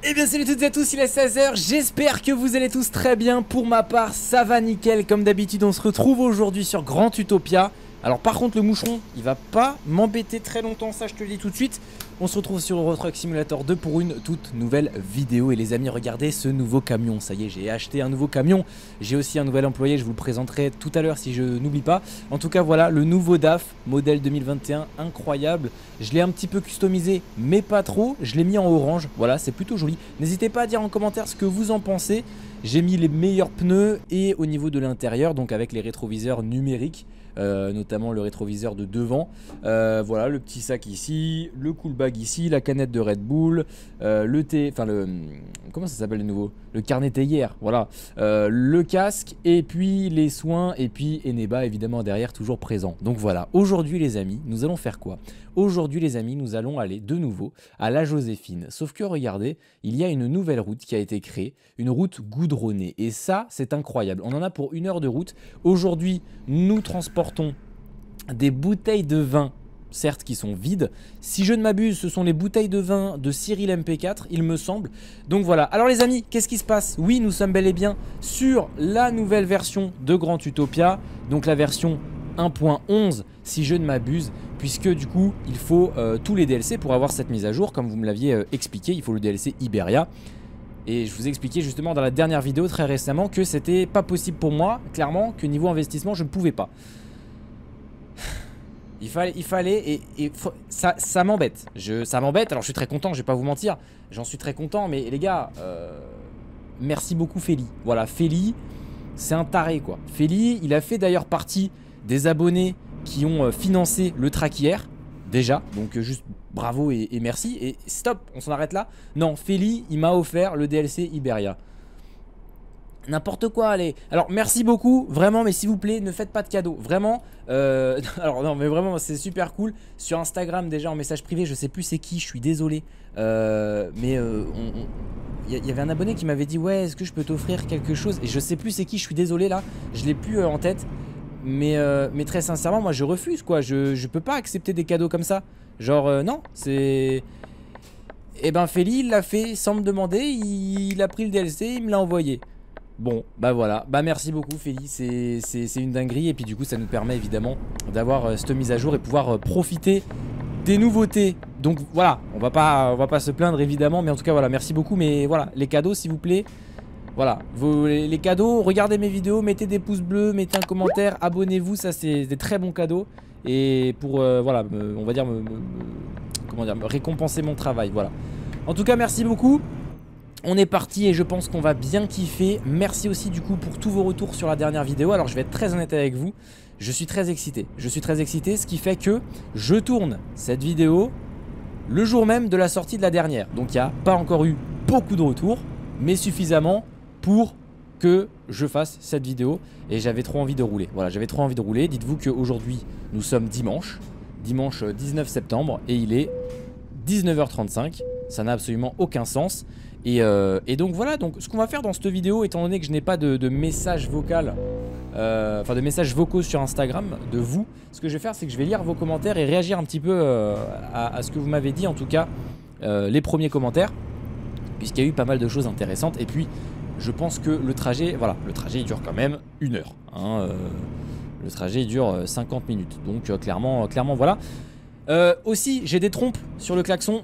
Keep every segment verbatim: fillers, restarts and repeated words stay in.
Eh bien salut toutes et à tous, il est seize heures, j'espère que vous allez tous très bien. Pour ma part ça va nickel, comme d'habitude on se retrouve aujourd'hui sur Grand Utopia. Alors par contre le moucheron il va pas m'embêter très longtemps, ça je te le dis tout de suite. On se retrouve sur Euro Truck Simulator deux pour une toute nouvelle vidéo. Et les amis, regardez ce nouveau camion. Ça y est, j'ai acheté un nouveau camion. J'ai aussi un nouvel employé, je vous le présenterai tout à l'heure si je n'oublie pas. En tout cas voilà, le nouveau D A F, modèle deux mille vingt et un, incroyable. Je l'ai un petit peu customisé, mais pas trop. Je l'ai mis en orange, voilà, c'est plutôt joli. N'hésitez pas à dire en commentaire ce que vous en pensez. J'ai mis les meilleurs pneus et au niveau de l'intérieur, donc avec les rétroviseurs numériques. Euh, notamment le rétroviseur de devant, euh, voilà, le petit sac ici, le cool bag ici, la canette de Red Bull, euh, le thé, enfin le, comment ça s'appelle de nouveau, le carnet théière, voilà, euh, le casque et puis les soins et puis Eneba évidemment derrière toujours présent. Donc voilà, aujourd'hui les amis, nous allons faire quoi? Aujourd'hui les amis, nous allons aller de nouveau à la Joséphine, sauf que regardez, il y a une nouvelle route qui a été créée, une route goudronnée et ça c'est incroyable, on en a pour une heure de route. Aujourd'hui nous transportons des bouteilles de vin, certes qui sont vides. Si je ne m'abuse, ce sont les bouteilles de vin de Cyril M P quatre, il me semble. Donc voilà. Alors les amis, qu'est-ce qui se passe? Oui, nous sommes bel et bien sur la nouvelle version de Grand Utopia. Donc la version un point onze, si je ne m'abuse. Puisque du coup, il faut euh, tous les D L C pour avoir cette mise à jour. Comme vous me l'aviez euh, expliqué, il faut le D L C Iberia. Et je vous ai expliqué justement dans la dernière vidéo très récemment que c'était pas possible pour moi, clairement, que niveau investissement, je ne pouvais pas. Il fallait, il fallait et, et ça, ça m'embête. Ça m'embête, alors je suis très content, je vais pas vous mentir. J'en suis très content, mais les gars, euh, merci beaucoup Feli. Voilà, Feli, c'est un taré quoi. Feli, il a fait d'ailleurs partie des abonnés qui ont euh, financé le track hier, déjà. Donc euh, juste bravo et, et merci. Et stop, on s'en arrête là. Non, Feli, il m'a offert le D L C Iberia. N'importe quoi, allez. Alors merci beaucoup, vraiment, mais s'il vous plaît, ne faites pas de cadeaux. Vraiment, euh, alors non, mais vraiment, c'est super cool. Sur Instagram, déjà en message privé, je sais plus c'est qui, je suis désolé. Euh, mais il euh, y, y avait un abonné qui m'avait dit, ouais, est-ce que je peux t'offrir quelque chose? Et je sais plus c'est qui, je suis désolé là, je l'ai plus euh, en tête. Mais, euh, mais très sincèrement, moi je refuse quoi. Je, je peux pas accepter des cadeaux comme ça. Genre, euh, non, c'est. Et ben, Feli, il l'a fait sans me demander. Il, il a pris le D L C, il me l'a envoyé. Bon, bah voilà, bah merci beaucoup Feli, c'est une dinguerie. Et puis du coup ça nous permet évidemment d'avoir euh, cette mise à jour et pouvoir euh, profiter des nouveautés. Donc voilà, on va pas, on va pas se plaindre évidemment, mais en tout cas voilà, merci beaucoup. Mais voilà, les cadeaux s'il vous plaît. Voilà, vos, les, les cadeaux, regardez mes vidéos, mettez des pouces bleus, mettez un commentaire, abonnez-vous, ça c'est des très bons cadeaux. Et pour, euh, voilà, me, on va dire, me, me, comment dire, me récompenser mon travail, voilà. En tout cas merci beaucoup. On est parti et je pense qu'on va bien kiffer. Merci aussi du coup pour tous vos retours sur la dernière vidéo. Alors je vais être très honnête avec vous, je suis très excité. Je suis très excité, ce qui fait que je tourne cette vidéo le jour même de la sortie de la dernière. Donc il n'y a pas encore eu beaucoup de retours, mais suffisamment pour que je fasse cette vidéo. Et j'avais trop envie de rouler. Voilà, j'avais trop envie de rouler. Dites-vous qu'aujourd'hui nous sommes dimanche, dimanche dix-neuf septembre et il est dix-neuf heures trente-cinq. Ça n'a absolument aucun sens. Et, euh, et donc voilà, donc ce qu'on va faire dans cette vidéo, étant donné que je n'ai pas de, de message vocal, euh, enfin de messages vocaux sur Instagram de vous, ce que je vais faire c'est que je vais lire vos commentaires et réagir un petit peu euh, à, à ce que vous m'avez dit, en tout cas euh, les premiers commentaires, puisqu'il y a eu pas mal de choses intéressantes. Et puis je pense que le trajet, voilà, le trajet il dure quand même une heure, hein, euh, le trajet il dure cinquante minutes, donc euh, clairement, euh, clairement voilà. Euh, aussi j'ai des trompes sur le klaxon.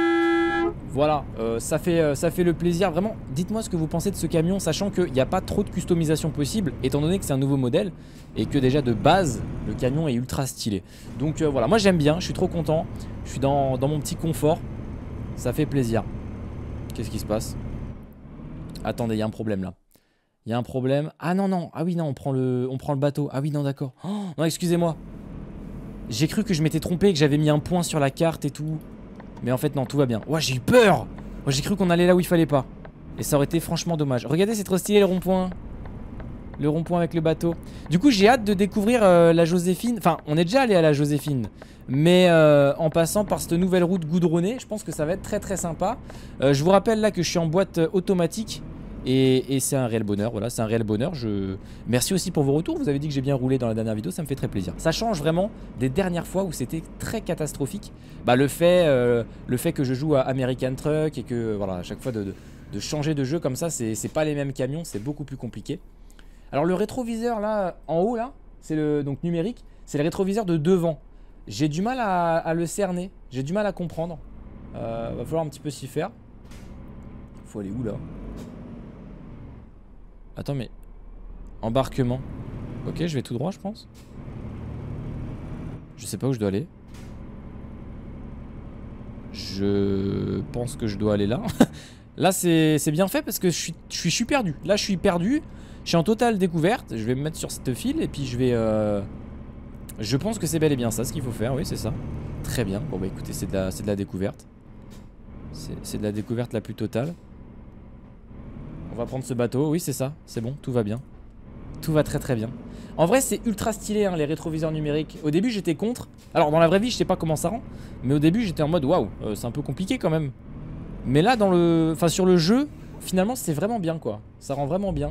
Voilà, euh, ça, fait, euh, ça fait le plaisir. Vraiment, dites-moi ce que vous pensez de ce camion, sachant qu'il n'y a pas trop de customisation possible, étant donné que c'est un nouveau modèle et que déjà de base, le camion est ultra stylé. Donc euh, voilà, moi j'aime bien, je suis trop content. Je suis dans, dans mon petit confort. Ça fait plaisir. Qu'est-ce qui se passe? Attendez, il y a un problème là. Il y a un problème. Ah non, non, ah oui, non, on prend le, on prend le bateau. Ah oui, non, d'accord. Oh, non, excusez-moi. J'ai cru que je m'étais trompé, que j'avais mis un point sur la carte et tout. Mais en fait non, tout va bien. Ouah, j'ai eu peur. Moi j'ai cru qu'on allait là où il fallait pas. Et ça aurait été franchement dommage. Regardez, c'est trop stylé le rond-point. Le rond-point avec le bateau. Du coup j'ai hâte de découvrir euh, la Joséphine. Enfin, on est déjà allé à la Joséphine, mais euh, en passant par cette nouvelle route goudronnée, je pense que ça va être très très sympa. euh, Je vous rappelle là que je suis en boîte automatique. Et, et c'est un réel bonheur, voilà, c'est un réel bonheur. Je... Merci aussi pour vos retours, vous avez dit que j'ai bien roulé dans la dernière vidéo, ça me fait très plaisir. Ça change vraiment des dernières fois où c'était très catastrophique. Bah le fait, euh, le fait que je joue à American Truck et que voilà, à chaque fois de, de, de changer de jeu comme ça, c'est pas les mêmes camions, c'est beaucoup plus compliqué. Alors le rétroviseur là, en haut là, c'est le donc numérique, c'est le rétroviseur de devant. J'ai du mal à, à le cerner, j'ai du mal à comprendre. Euh, va falloir un petit peu s'y faire. Faut aller où là? Attends mais... Embarquement. Ok, je vais tout droit je pense. Je sais pas où je dois aller. Je pense que je dois aller là. Là c'est bien fait parce que je suis, je, suis, je suis perdu. Là je suis perdu. Je suis en totale découverte. Je vais me mettre sur cette file et puis je vais... Euh... Je pense que c'est bel et bien ça ce qu'il faut faire. Oui c'est ça. Très bien. Bon bah écoutez c'est de, la, de la découverte. C'est de la découverte la plus totale. On va prendre ce bateau. Oui c'est ça. C'est bon. Tout va bien. Tout va très très bien. En vrai c'est ultra stylé hein, les rétroviseurs numériques. Au début j'étais contre. Alors dans la vraie vie je sais pas comment ça rend. Mais au début j'étais en mode waouh euh, c'est un peu compliqué quand même. Mais là dans le... Enfin sur le jeu finalement c'est vraiment bien quoi. Ça rend vraiment bien.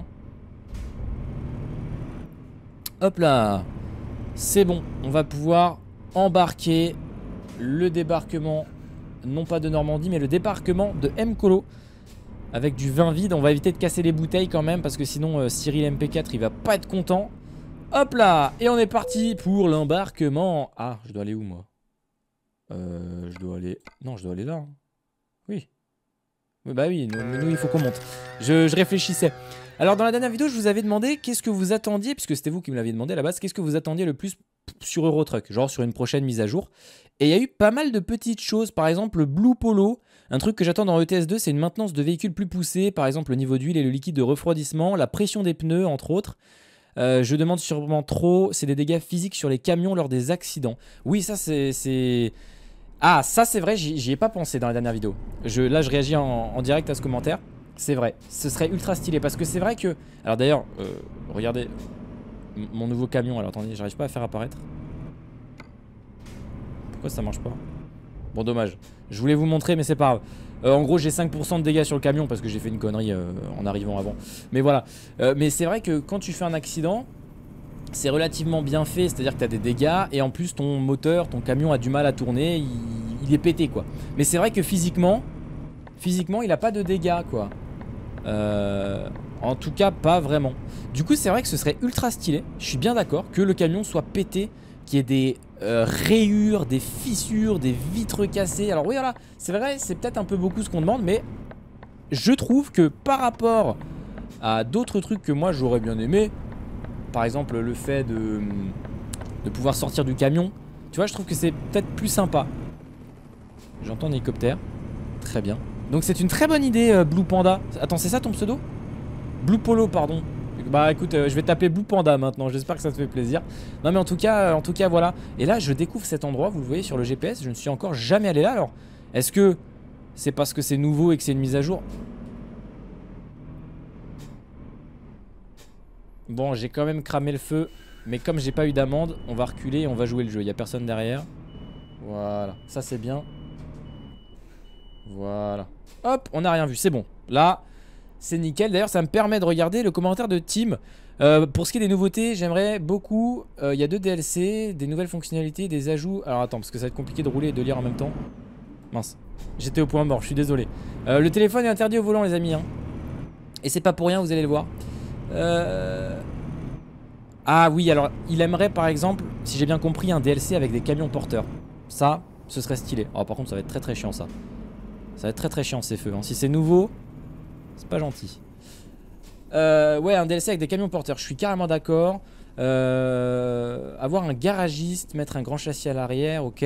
Hop là. C'est bon. On va pouvoir embarquer le débarquement. Non pas de Normandie mais le débarquement de Mkolo. Avec du vin vide. On va éviter de casser les bouteilles quand même. Parce que sinon euh, Cyril M P quatre il va pas être content. Hop là. Et on est parti pour l'embarquement. Ah je dois aller où moi? Euh je dois aller... Non je dois aller là hein. Oui. Bah oui nous, nous il faut qu'on monte. je, je réfléchissais. Alors dans la dernière vidéo je vous avais demandé qu'est-ce que vous attendiez. Puisque c'était vous qui me l'aviez demandé à la base. Qu'est-ce que vous attendiez le plus sur Eurotruck? Genre sur une prochaine mise à jour. Et il y a eu pas mal de petites choses. Par exemple le Blue Polo. Un truc que j'attends dans E T S deux, c'est une maintenance de véhicules plus poussée. Par exemple le niveau d'huile et le liquide de refroidissement. La pression des pneus entre autres. Euh, je demande sûrement trop. C'est des dégâts physiques sur les camions lors des accidents. Oui ça c'est... Ah ça c'est vrai, j'y ai pas pensé dans la dernière vidéo. je, Là je réagis en, en direct à ce commentaire. C'est vrai, ce serait ultra stylé. Parce que c'est vrai que... Alors d'ailleurs, euh, regardez mon nouveau camion. Alors attendez, j'arrive pas à faire apparaître. Pourquoi ça marche pas? Bon dommage. Je voulais vous montrer mais c'est pas grave. Euh, en gros j'ai cinq pour cent de dégâts sur le camion parce que j'ai fait une connerie euh, en arrivant avant. Mais voilà. Euh, mais c'est vrai que quand tu fais un accident, c'est relativement bien fait. C'est à dire que tu as des dégâts et en plus ton moteur, ton camion a du mal à tourner. Il, il est pété quoi. Mais c'est vrai que physiquement, physiquement il a pas de dégâts quoi. Euh, en tout cas pas vraiment. Du coup c'est vrai que ce serait ultra stylé. Je suis bien d'accord que le camion soit pété. Qu'il y ait des euh, rayures, des fissures, des vitres cassées. Alors oui voilà, c'est vrai, c'est peut-être un peu beaucoup ce qu'on demande. Mais je trouve que par rapport à d'autres trucs que moi j'aurais bien aimé, par exemple le fait de, de pouvoir sortir du camion, tu vois je trouve que c'est peut-être plus sympa. J'entends un hélicoptère. Très bien. Donc c'est une très bonne idée euh, Blue Panda. Attends c'est ça ton pseudo? Blue Polo pardon. Bah écoute, euh, je vais t'appeler Blue Panda maintenant, j'espère que ça te fait plaisir. Non mais en tout cas, euh, en tout cas voilà. Et là je découvre cet endroit, vous le voyez sur le G P S, je ne suis encore jamais allé là. Alors, est-ce que c'est parce que c'est nouveau et que c'est une mise à jour? Bon, j'ai quand même cramé le feu. Mais comme j'ai pas eu d'amende, on va reculer et on va jouer le jeu. Il n'y a personne derrière. Voilà, ça c'est bien. Voilà. Hop, on n'a rien vu, c'est bon. Là... C'est nickel, d'ailleurs ça me permet de regarder le commentaire de Tim. euh, Pour ce qui est des nouveautés, j'aimerais beaucoup. Il euh, y a deux D L C, des nouvelles fonctionnalités, des ajouts. Alors attends, parce que ça va être compliqué de rouler et de lire en même temps. Mince, j'étais au point mort, je suis désolé. euh, Le téléphone est interdit au volant les amis hein. Et c'est pas pour rien, vous allez le voir. euh... Ah oui, alors il aimerait par exemple, si j'ai bien compris, un D L C avec des camions porteurs. Ça, ce serait stylé. Oh, par contre ça va être très très chiant ça. Ça va être très très chiant ces feux hein. Si c'est nouveau, c'est pas gentil. Euh, ouais, un D L C avec des camions porteurs, je suis carrément d'accord. Euh, avoir un garagiste, mettre un grand châssis à l'arrière, ok.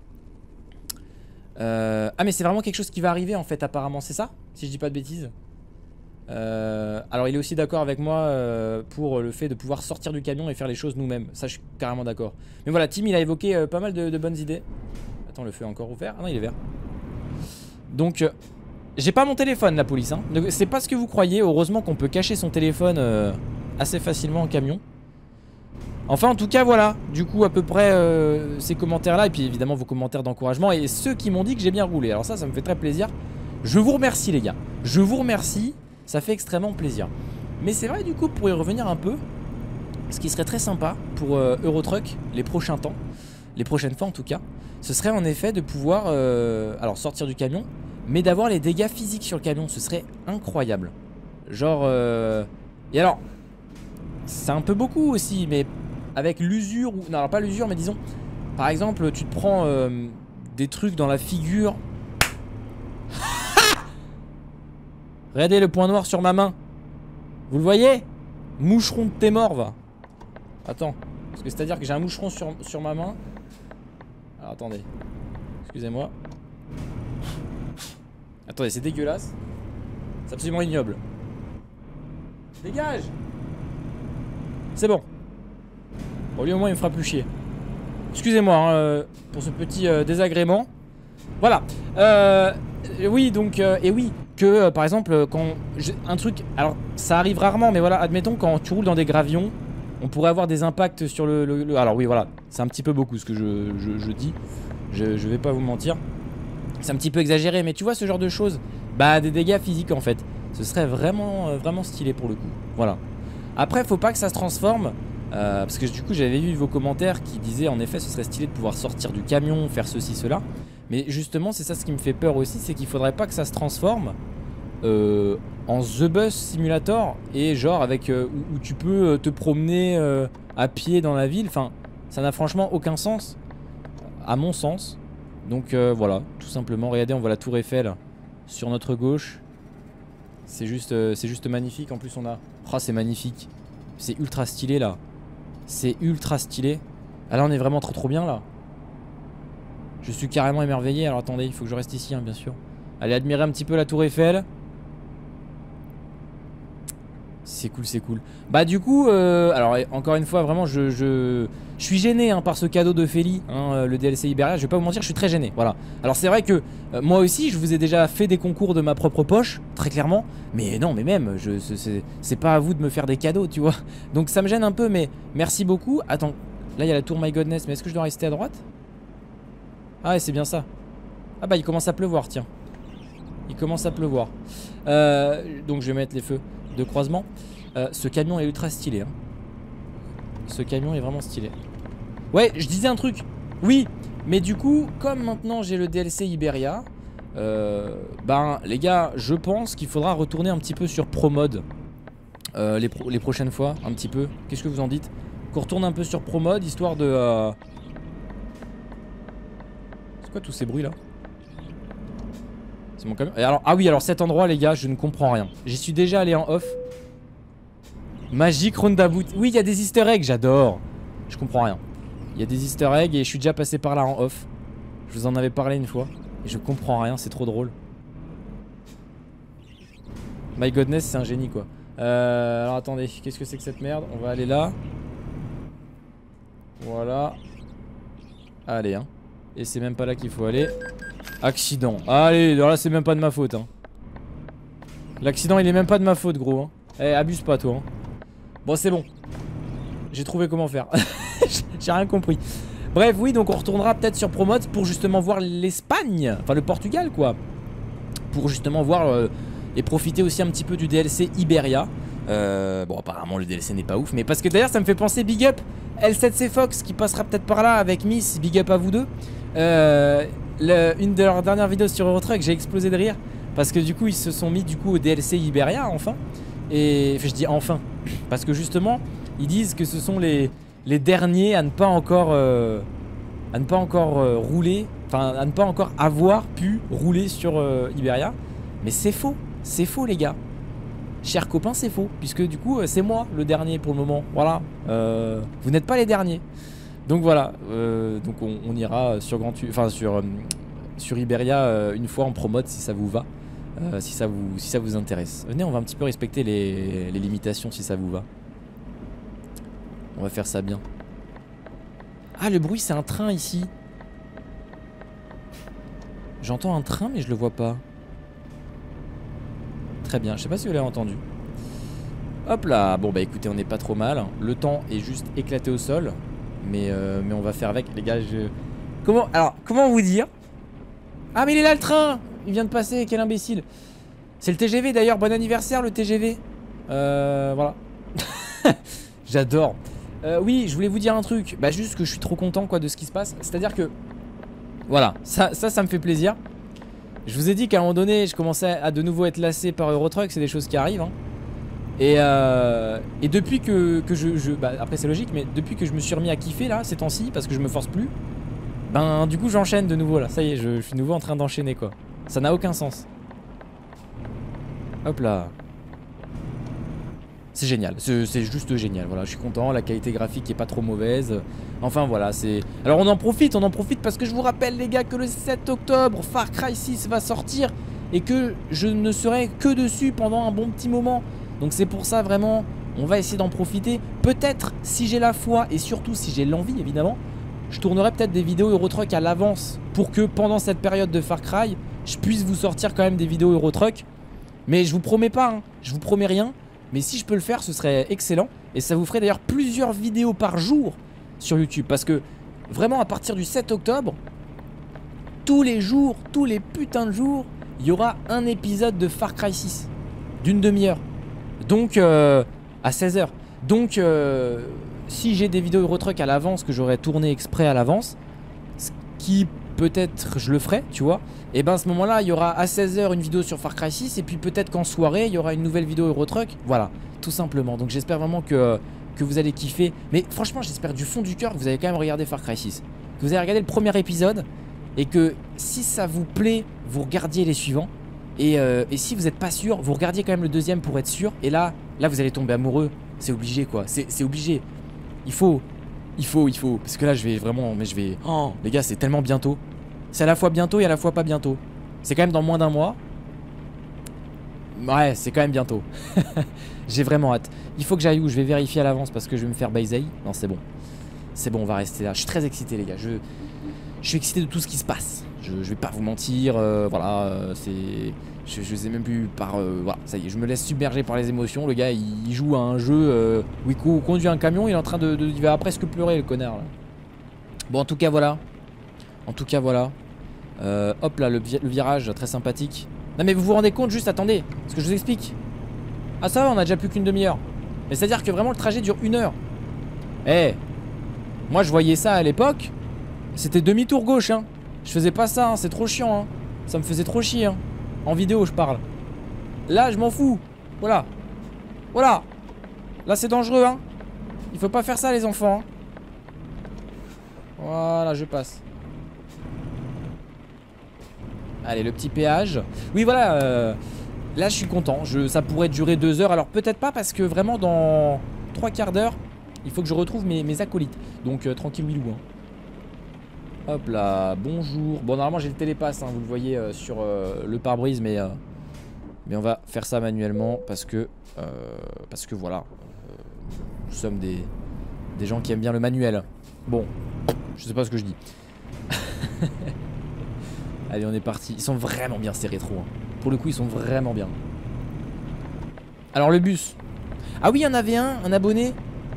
Euh, ah mais c'est vraiment quelque chose qui va arriver en fait apparemment, c'est ça? Si je dis pas de bêtises. Euh, alors il est aussi d'accord avec moi euh, pour le fait de pouvoir sortir du camion et faire les choses nous-mêmes. Ça je suis carrément d'accord. Mais voilà, Tim il a évoqué euh, pas mal de, de bonnes idées. Attends, le feu est encore ouvert? Ah non, il est vert. Donc... Euh, j'ai pas mon téléphone la police hein. C'est pas ce que vous croyez. Heureusement qu'on peut cacher son téléphone euh, assez facilement en camion. Enfin en tout cas voilà. Du coup à peu près euh, ces commentaires là. Et puis évidemment vos commentaires d'encouragement. Et ceux qui m'ont dit que j'ai bien roulé. Alors ça ça me fait très plaisir. Je vous remercie les gars. Je vous remercie. Ça fait extrêmement plaisir. Mais c'est vrai du coup, pour y revenir un peu, ce qui serait très sympa pour euh, Eurotruck les prochains temps, les prochaines fois en tout cas, ce serait en effet de pouvoir euh, alors sortir du camion, mais d'avoir les dégâts physiques sur le camion. Ce serait incroyable. Genre euh... et alors c'est un peu beaucoup aussi, mais avec l'usure ou non alors pas l'usure, mais disons par exemple tu te prends euh, des trucs dans la figure. Regardez le point noir sur ma main. Vous le voyez? Moucheron de tes morts, va. Attends, parce que c'est à dire que j'ai un moucheron sur, sur ma main. Alors attendez, excusez-moi. Attendez, c'est dégueulasse. C'est absolument ignoble. Dégage. C'est bon. Bon, lui au moins il me fera plus chier. Excusez-moi hein, euh, pour ce petit euh, désagrément. Voilà. Euh, oui, donc, euh, et oui, que euh, par exemple, quand je, un truc, alors ça arrive rarement, mais voilà, admettons quand tu roules dans des gravions, on pourrait avoir des impacts sur le. le, le alors oui, voilà, c'est un petit peu beaucoup ce que je, je, je dis. Je, je vais pas vous mentir. C'est un petit peu exagéré, mais tu vois ce genre de choses, bah des dégâts physiques en fait. Ce serait vraiment, euh, vraiment stylé pour le coup. Voilà. Après, faut pas que ça se transforme. Euh, parce que du coup j'avais vu vos commentaires qui disaient en effet ce serait stylé de pouvoir sortir du camion, faire ceci, cela. Mais justement c'est ça ce qui me fait peur aussi, c'est qu'il faudrait pas que ça se transforme euh, en The Bus Simulator. Et genre avec euh, où, où tu peux te promener euh, à pied dans la ville. Enfin ça n'a franchement aucun sens à mon sens. Donc euh, voilà, tout simplement. Regardez, on voit la tour Eiffel sur notre gauche. C'est juste, euh, c'est juste magnifique. En plus on a... Oh c'est magnifique. C'est ultra stylé là. C'est ultra stylé. Ah là on est vraiment trop trop bien là. Je suis carrément émerveillé. Alors attendez, il faut que je reste ici hein, bien sûr. Allez admirer un petit peu la tour Eiffel. C'est cool, c'est cool. Bah du coup, euh, alors encore une fois vraiment je, je, je suis gêné hein, par ce cadeau de Feli hein, le D L C Iberia. Je vais pas vous mentir, je suis très gêné. Voilà. Alors c'est vrai que euh, moi aussi je vous ai déjà fait des concours de ma propre poche, très clairement. Mais non mais même, c'est pas à vous de me faire des cadeaux tu vois. Donc ça me gêne un peu mais merci beaucoup. Attends, là il y a la tour My Godness. Mais est-ce que je dois rester à droite? Ah ouais c'est bien ça. Ah bah il commence à pleuvoir tiens. Il commence à pleuvoir. euh, Donc je vais mettre les feux de croisement. euh, Ce camion est ultra stylé hein. Ce camion est vraiment stylé. Ouais je disais un truc. Oui mais du coup comme maintenant j'ai le D L C Iberia, euh, ben les gars je pense qu'il faudra retourner un petit peu sur Pro Mode euh, les, pro les prochaines fois. Un petit peu. Qu'est-ce que vous en dites? Qu'on retourne un peu sur Pro Mode histoire de euh... C'est quoi tous ces bruits là? C'est mon camion. Et alors, ah oui, alors cet endroit, les gars, je ne comprends rien. J'y suis déjà allé en off. Magique Roundabout. Oui, il y a des easter eggs, j'adore. Je comprends rien. Il y a des easter eggs et je suis déjà passé par là en off. Je vous en avais parlé une fois. Et je comprends rien, c'est trop drôle. My Godness, c'est un génie, quoi. Euh, alors, attendez, qu'est-ce que c'est que cette merde? On va aller là. Voilà. Allez, hein. Et c'est même pas là qu'il faut aller. Accident. Allez, alors là c'est même pas de ma faute hein. L'accident il est même pas de ma faute gros hein. Eh abuse pas toi hein. Bon c'est bon. J'ai trouvé comment faire. J'ai rien compris. Bref oui donc on retournera peut-être sur Promode pour justement voir l'Espagne. Enfin le Portugal quoi. Pour justement voir euh, et profiter aussi un petit peu du D L C Iberia. euh, Bon apparemment le D L C n'est pas ouf. Mais parce que d'ailleurs ça me fait penser big up L sept C Fox qui passera peut-être par là avec Miss. Big up à vous deux. Euh... Le, une de leurs dernières vidéos sur Eurotruck, j'ai explosé de rire parce que du coup ils se sont mis du coup au D L C Iberia enfin. Et enfin, je dis enfin parce que justement ils disent que ce sont les, les derniers à ne pas encore euh, à ne pas encore euh, rouler, enfin à ne pas encore avoir pu rouler sur euh, Iberia. Mais c'est faux, c'est faux les gars. Chers copains c'est faux puisque du coup euh, c'est moi le dernier pour le moment. Voilà, euh, vous n'êtes pas les derniers. Donc voilà, euh, donc on, on ira sur Grand U, enfin sur, euh, sur Iberia euh, une fois en promote si ça vous va, euh, si, ça vous, si ça vous intéresse. Venez, on va un petit peu respecter les, les limitations si ça vous va. On va faire ça bien. Ah le bruit c'est un train ici. J'entends un train mais je le vois pas. Très bien, je sais pas si vous l'avez entendu. Hop là, bon bah écoutez on n'est pas trop mal. Le temps est juste éclaté au sol. Mais, euh, mais on va faire avec les gars je... Comment... Alors comment vous dire? Ah mais il est là le train. Il vient de passer, quel imbécile. C'est le T G V d'ailleurs, bon anniversaire le T G V. Euh, voilà. J'adore. Euh, oui, je voulais vous dire un truc. Bah juste que je suis trop content quoi de ce qui se passe. C'est-à-dire que, voilà, ça, ça, ça me fait plaisir. Je vous ai dit qu'à un moment donné, je commençais à de nouveau être lassé par Euro Truck, c'est des choses qui arrivent. Hein. Et, euh, et depuis que, que je, je bah, après c'est logique, mais depuis que je me suis remis à kiffer là, ces temps-ci, parce que je me force plus, ben du coup j'enchaîne de nouveau là. Ça y est, je, je suis de nouveau en train d'enchaîner quoi. Ça n'a aucun sens. Hop là. C'est génial, c'est juste génial, voilà, je suis content, la qualité graphique est pas trop mauvaise. Enfin voilà, c'est... Alors on en profite, on en profite parce que je vous rappelle les gars que le sept octobre, Far Cry six va sortir et que je ne serai que dessus pendant un bon petit moment. Donc c'est pour ça vraiment, on va essayer d'en profiter. Peut-être si j'ai la foi et surtout si j'ai l'envie évidemment, je tournerai peut-être des vidéos Euro Truck à l'avance pour que pendant cette période de Far Cry, je puisse vous sortir quand même des vidéos Euro Truck. Mais je vous promets pas, hein, je vous promets rien. Mais si je peux le faire, ce serait excellent. Et ça vous ferait d'ailleurs plusieurs vidéos par jour sur YouTube. Parce que vraiment à partir du sept octobre, tous les jours, tous les putains de jours, il y aura un épisode de Far Cry six d'une demi-heure. Donc euh, à seize heures. Donc euh, si j'ai des vidéos Euro Truck à l'avance que j'aurais tourné exprès à l'avance, ce qui peut-être je le ferai, tu vois. Et ben à ce moment-là, il y aura à seize heures une vidéo sur Far Cry six. Et puis peut-être qu'en soirée, il y aura une nouvelle vidéo Euro Truck. Voilà, tout simplement. Donc j'espère vraiment que, que vous allez kiffer. Mais franchement, j'espère du fond du cœur que vous avez quand même regardé Far Cry six. Que vous avez regardé le premier épisode. Et que si ça vous plaît, vous regardiez les suivants. Et, euh, et si vous n'êtes pas sûr, vous regardiez quand même le deuxième pour être sûr. Et là, là vous allez tomber amoureux. C'est obligé quoi, c'est obligé. Il faut, il faut, il faut. Parce que là je vais vraiment, mais je vais... Oh les gars, c'est tellement bientôt. C'est à la fois bientôt et à la fois pas bientôt. C'est quand même dans moins d'un mois. Ouais, c'est quand même bientôt. J'ai vraiment hâte. Il faut que j'aille où? Je vais vérifier à l'avance parce que je vais me faire baiser. Non, c'est bon. C'est bon, on va rester là. Je suis très excité les gars. Je, je suis excité de tout ce qui se passe. Je, je vais pas vous mentir. Euh, voilà, euh, c'est... Je, je sais même plus par... Euh, voilà, ça y est, je me laisse submerger par les émotions. Le gars, il, il joue à un jeu euh, où il co conduit un camion. Il est en train de... de il va presque pleurer, le connard. Là. Bon, en tout cas, voilà. En tout cas, voilà. Euh, hop là, le, vi le virage, très sympathique. Non mais vous vous rendez compte, juste attendez, ce que je vous explique. Ah ça va, on a déjà plus qu'une demi-heure. Mais c'est à dire que vraiment le trajet dure une heure. Eh hey, moi je voyais ça à l'époque. C'était demi-tour gauche hein. Je faisais pas ça, hein, c'est trop chiant hein. Ça me faisait trop chier hein. En vidéo je parle. Là je m'en fous. Voilà. Voilà. Là c'est dangereux hein. Il faut pas faire ça les enfants hein. Voilà, je passe. Allez, le petit péage. Oui, voilà. Euh, là, je suis content. Je, ça pourrait durer deux heures. Alors, peut-être pas parce que vraiment, dans trois quarts d'heure, il faut que je retrouve mes, mes acolytes. Donc, euh, tranquille, Willou. Hein. Hop là, bonjour. Bon, normalement, j'ai le télépass. Hein, vous le voyez euh, sur euh, le pare-brise. Mais, euh, mais on va faire ça manuellement parce que, euh, parce que voilà. Euh, nous sommes des, des gens qui aiment bien le manuel. Bon, je sais pas ce que je dis. Allez, on est parti. Ils sont vraiment bien ces rétros. Hein. Pour le coup, ils sont vraiment bien. Alors, le bus. Ah oui, il y en avait un, un abonné.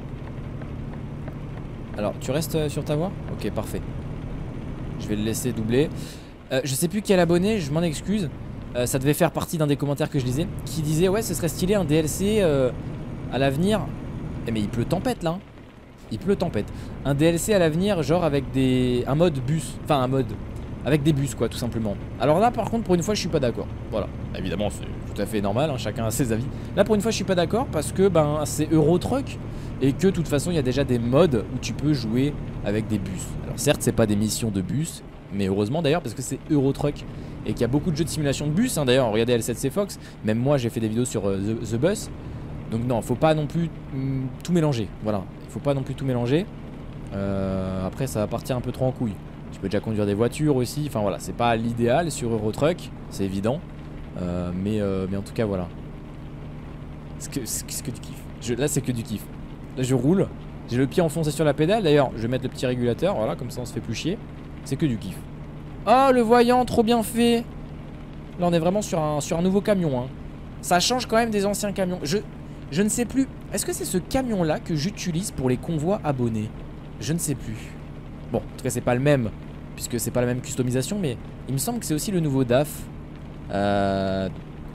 Alors, tu restes sur ta voie? Ok, parfait. Je vais le laisser doubler. Euh, je sais plus quel abonné, je m'en excuse. Euh, ça devait faire partie d'un des commentaires que je lisais. Qui disait, ouais, ce serait stylé un D L C euh, à l'avenir. Eh, mais il pleut tempête là. Hein. Il pleut tempête. Un D L C à l'avenir, genre avec des... un mode bus. Enfin, un mode... avec des bus quoi tout simplement. Alors là par contre pour une fois je suis pas d'accord. Voilà, évidemment c'est tout à fait normal hein, chacun a ses avis. Là pour une fois je suis pas d'accord parce que ben c'est Euro Truck. Et que de toute façon il y a déjà des modes où tu peux jouer avec des bus. Alors certes c'est pas des missions de bus, mais heureusement d'ailleurs parce que c'est Euro Truck. Et qu'il y a beaucoup de jeux de simulation de bus hein. D'ailleurs regardez L sept C Fox. Même moi j'ai fait des vidéos sur euh, The, The Bus. Donc non faut pas non plus mm, tout mélanger. Voilà, il faut pas non plus tout mélanger. euh, Après ça va partir un peu trop en couille. Tu peux déjà conduire des voitures aussi. Enfin voilà, c'est pas l'idéal sur Euro Truck, c'est évident. Euh, mais, euh, mais en tout cas, voilà. C'est que, que, que du kiff. Je, là, c'est que du kiff. Là, je roule. J'ai le pied enfoncé sur la pédale. D'ailleurs, je vais mettre le petit régulateur. Voilà, comme ça, on se fait plus chier. C'est que du kiff. Oh, le voyant, trop bien fait. Là, on est vraiment sur un, sur un nouveau camion. Hein. Ça change quand même des anciens camions. Je, je ne sais plus. Est-ce que c'est ce camion-là que j'utilise pour les convois abonnés? Je ne sais plus. Bon, en tout cas c'est pas le même, puisque c'est pas la même customisation, mais il me semble que c'est aussi le nouveau D A F. Euh...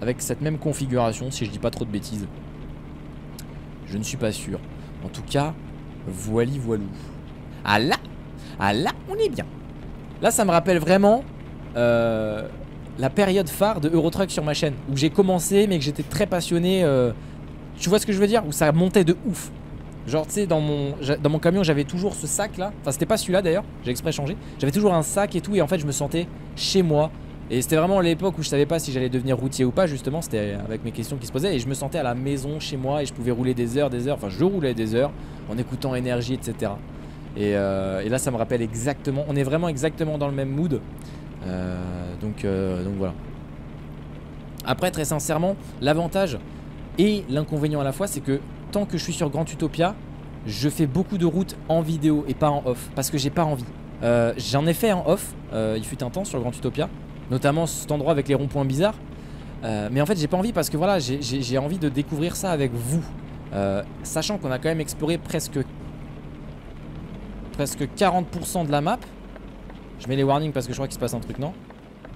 avec cette même configuration, si je dis pas trop de bêtises. Je ne suis pas sûr. En tout cas, voili voilou. Ah là, ah là, on est bien. Là, ça me rappelle vraiment euh, la période phare de Euro Truck sur ma chaîne, où j'ai commencé, mais que j'étais très passionné. Euh, tu vois ce que je veux dire? Où ça montait de ouf. Genre, tu sais, dans mon, dans mon camion, j'avais toujours ce sac là. Enfin, c'était pas celui-là d'ailleurs, j'ai exprès changé. J'avais toujours un sac et tout, et en fait, je me sentais chez moi. Et c'était vraiment l'époque où je savais pas si j'allais devenir routier ou pas, justement. C'était avec mes questions qui se posaient. Et je me sentais à la maison, chez moi, et je pouvais rouler des heures, des heures. Enfin, je roulais des heures en écoutant Énergie, et cetera. Et, euh, et là, ça me rappelle exactement. On est vraiment exactement dans le même mood. Euh, donc, euh, donc voilà. Après, très sincèrement, l'avantage et l'inconvénient à la fois, c'est que tant que je suis sur Grand Utopia, je fais beaucoup de routes en vidéo et pas en off. Parce que j'ai pas envie. Euh, J'en ai fait en off. Euh, il fut un temps sur Grand Utopia. Notamment cet endroit avec les ronds-points bizarres. Euh, mais en fait, j'ai pas envie parce que voilà, j'ai envie de découvrir ça avec vous. Euh, sachant qu'on a quand même exploré presque presque quarante pour cent de la map. Je mets les warnings parce que je crois qu'il se passe un truc, non?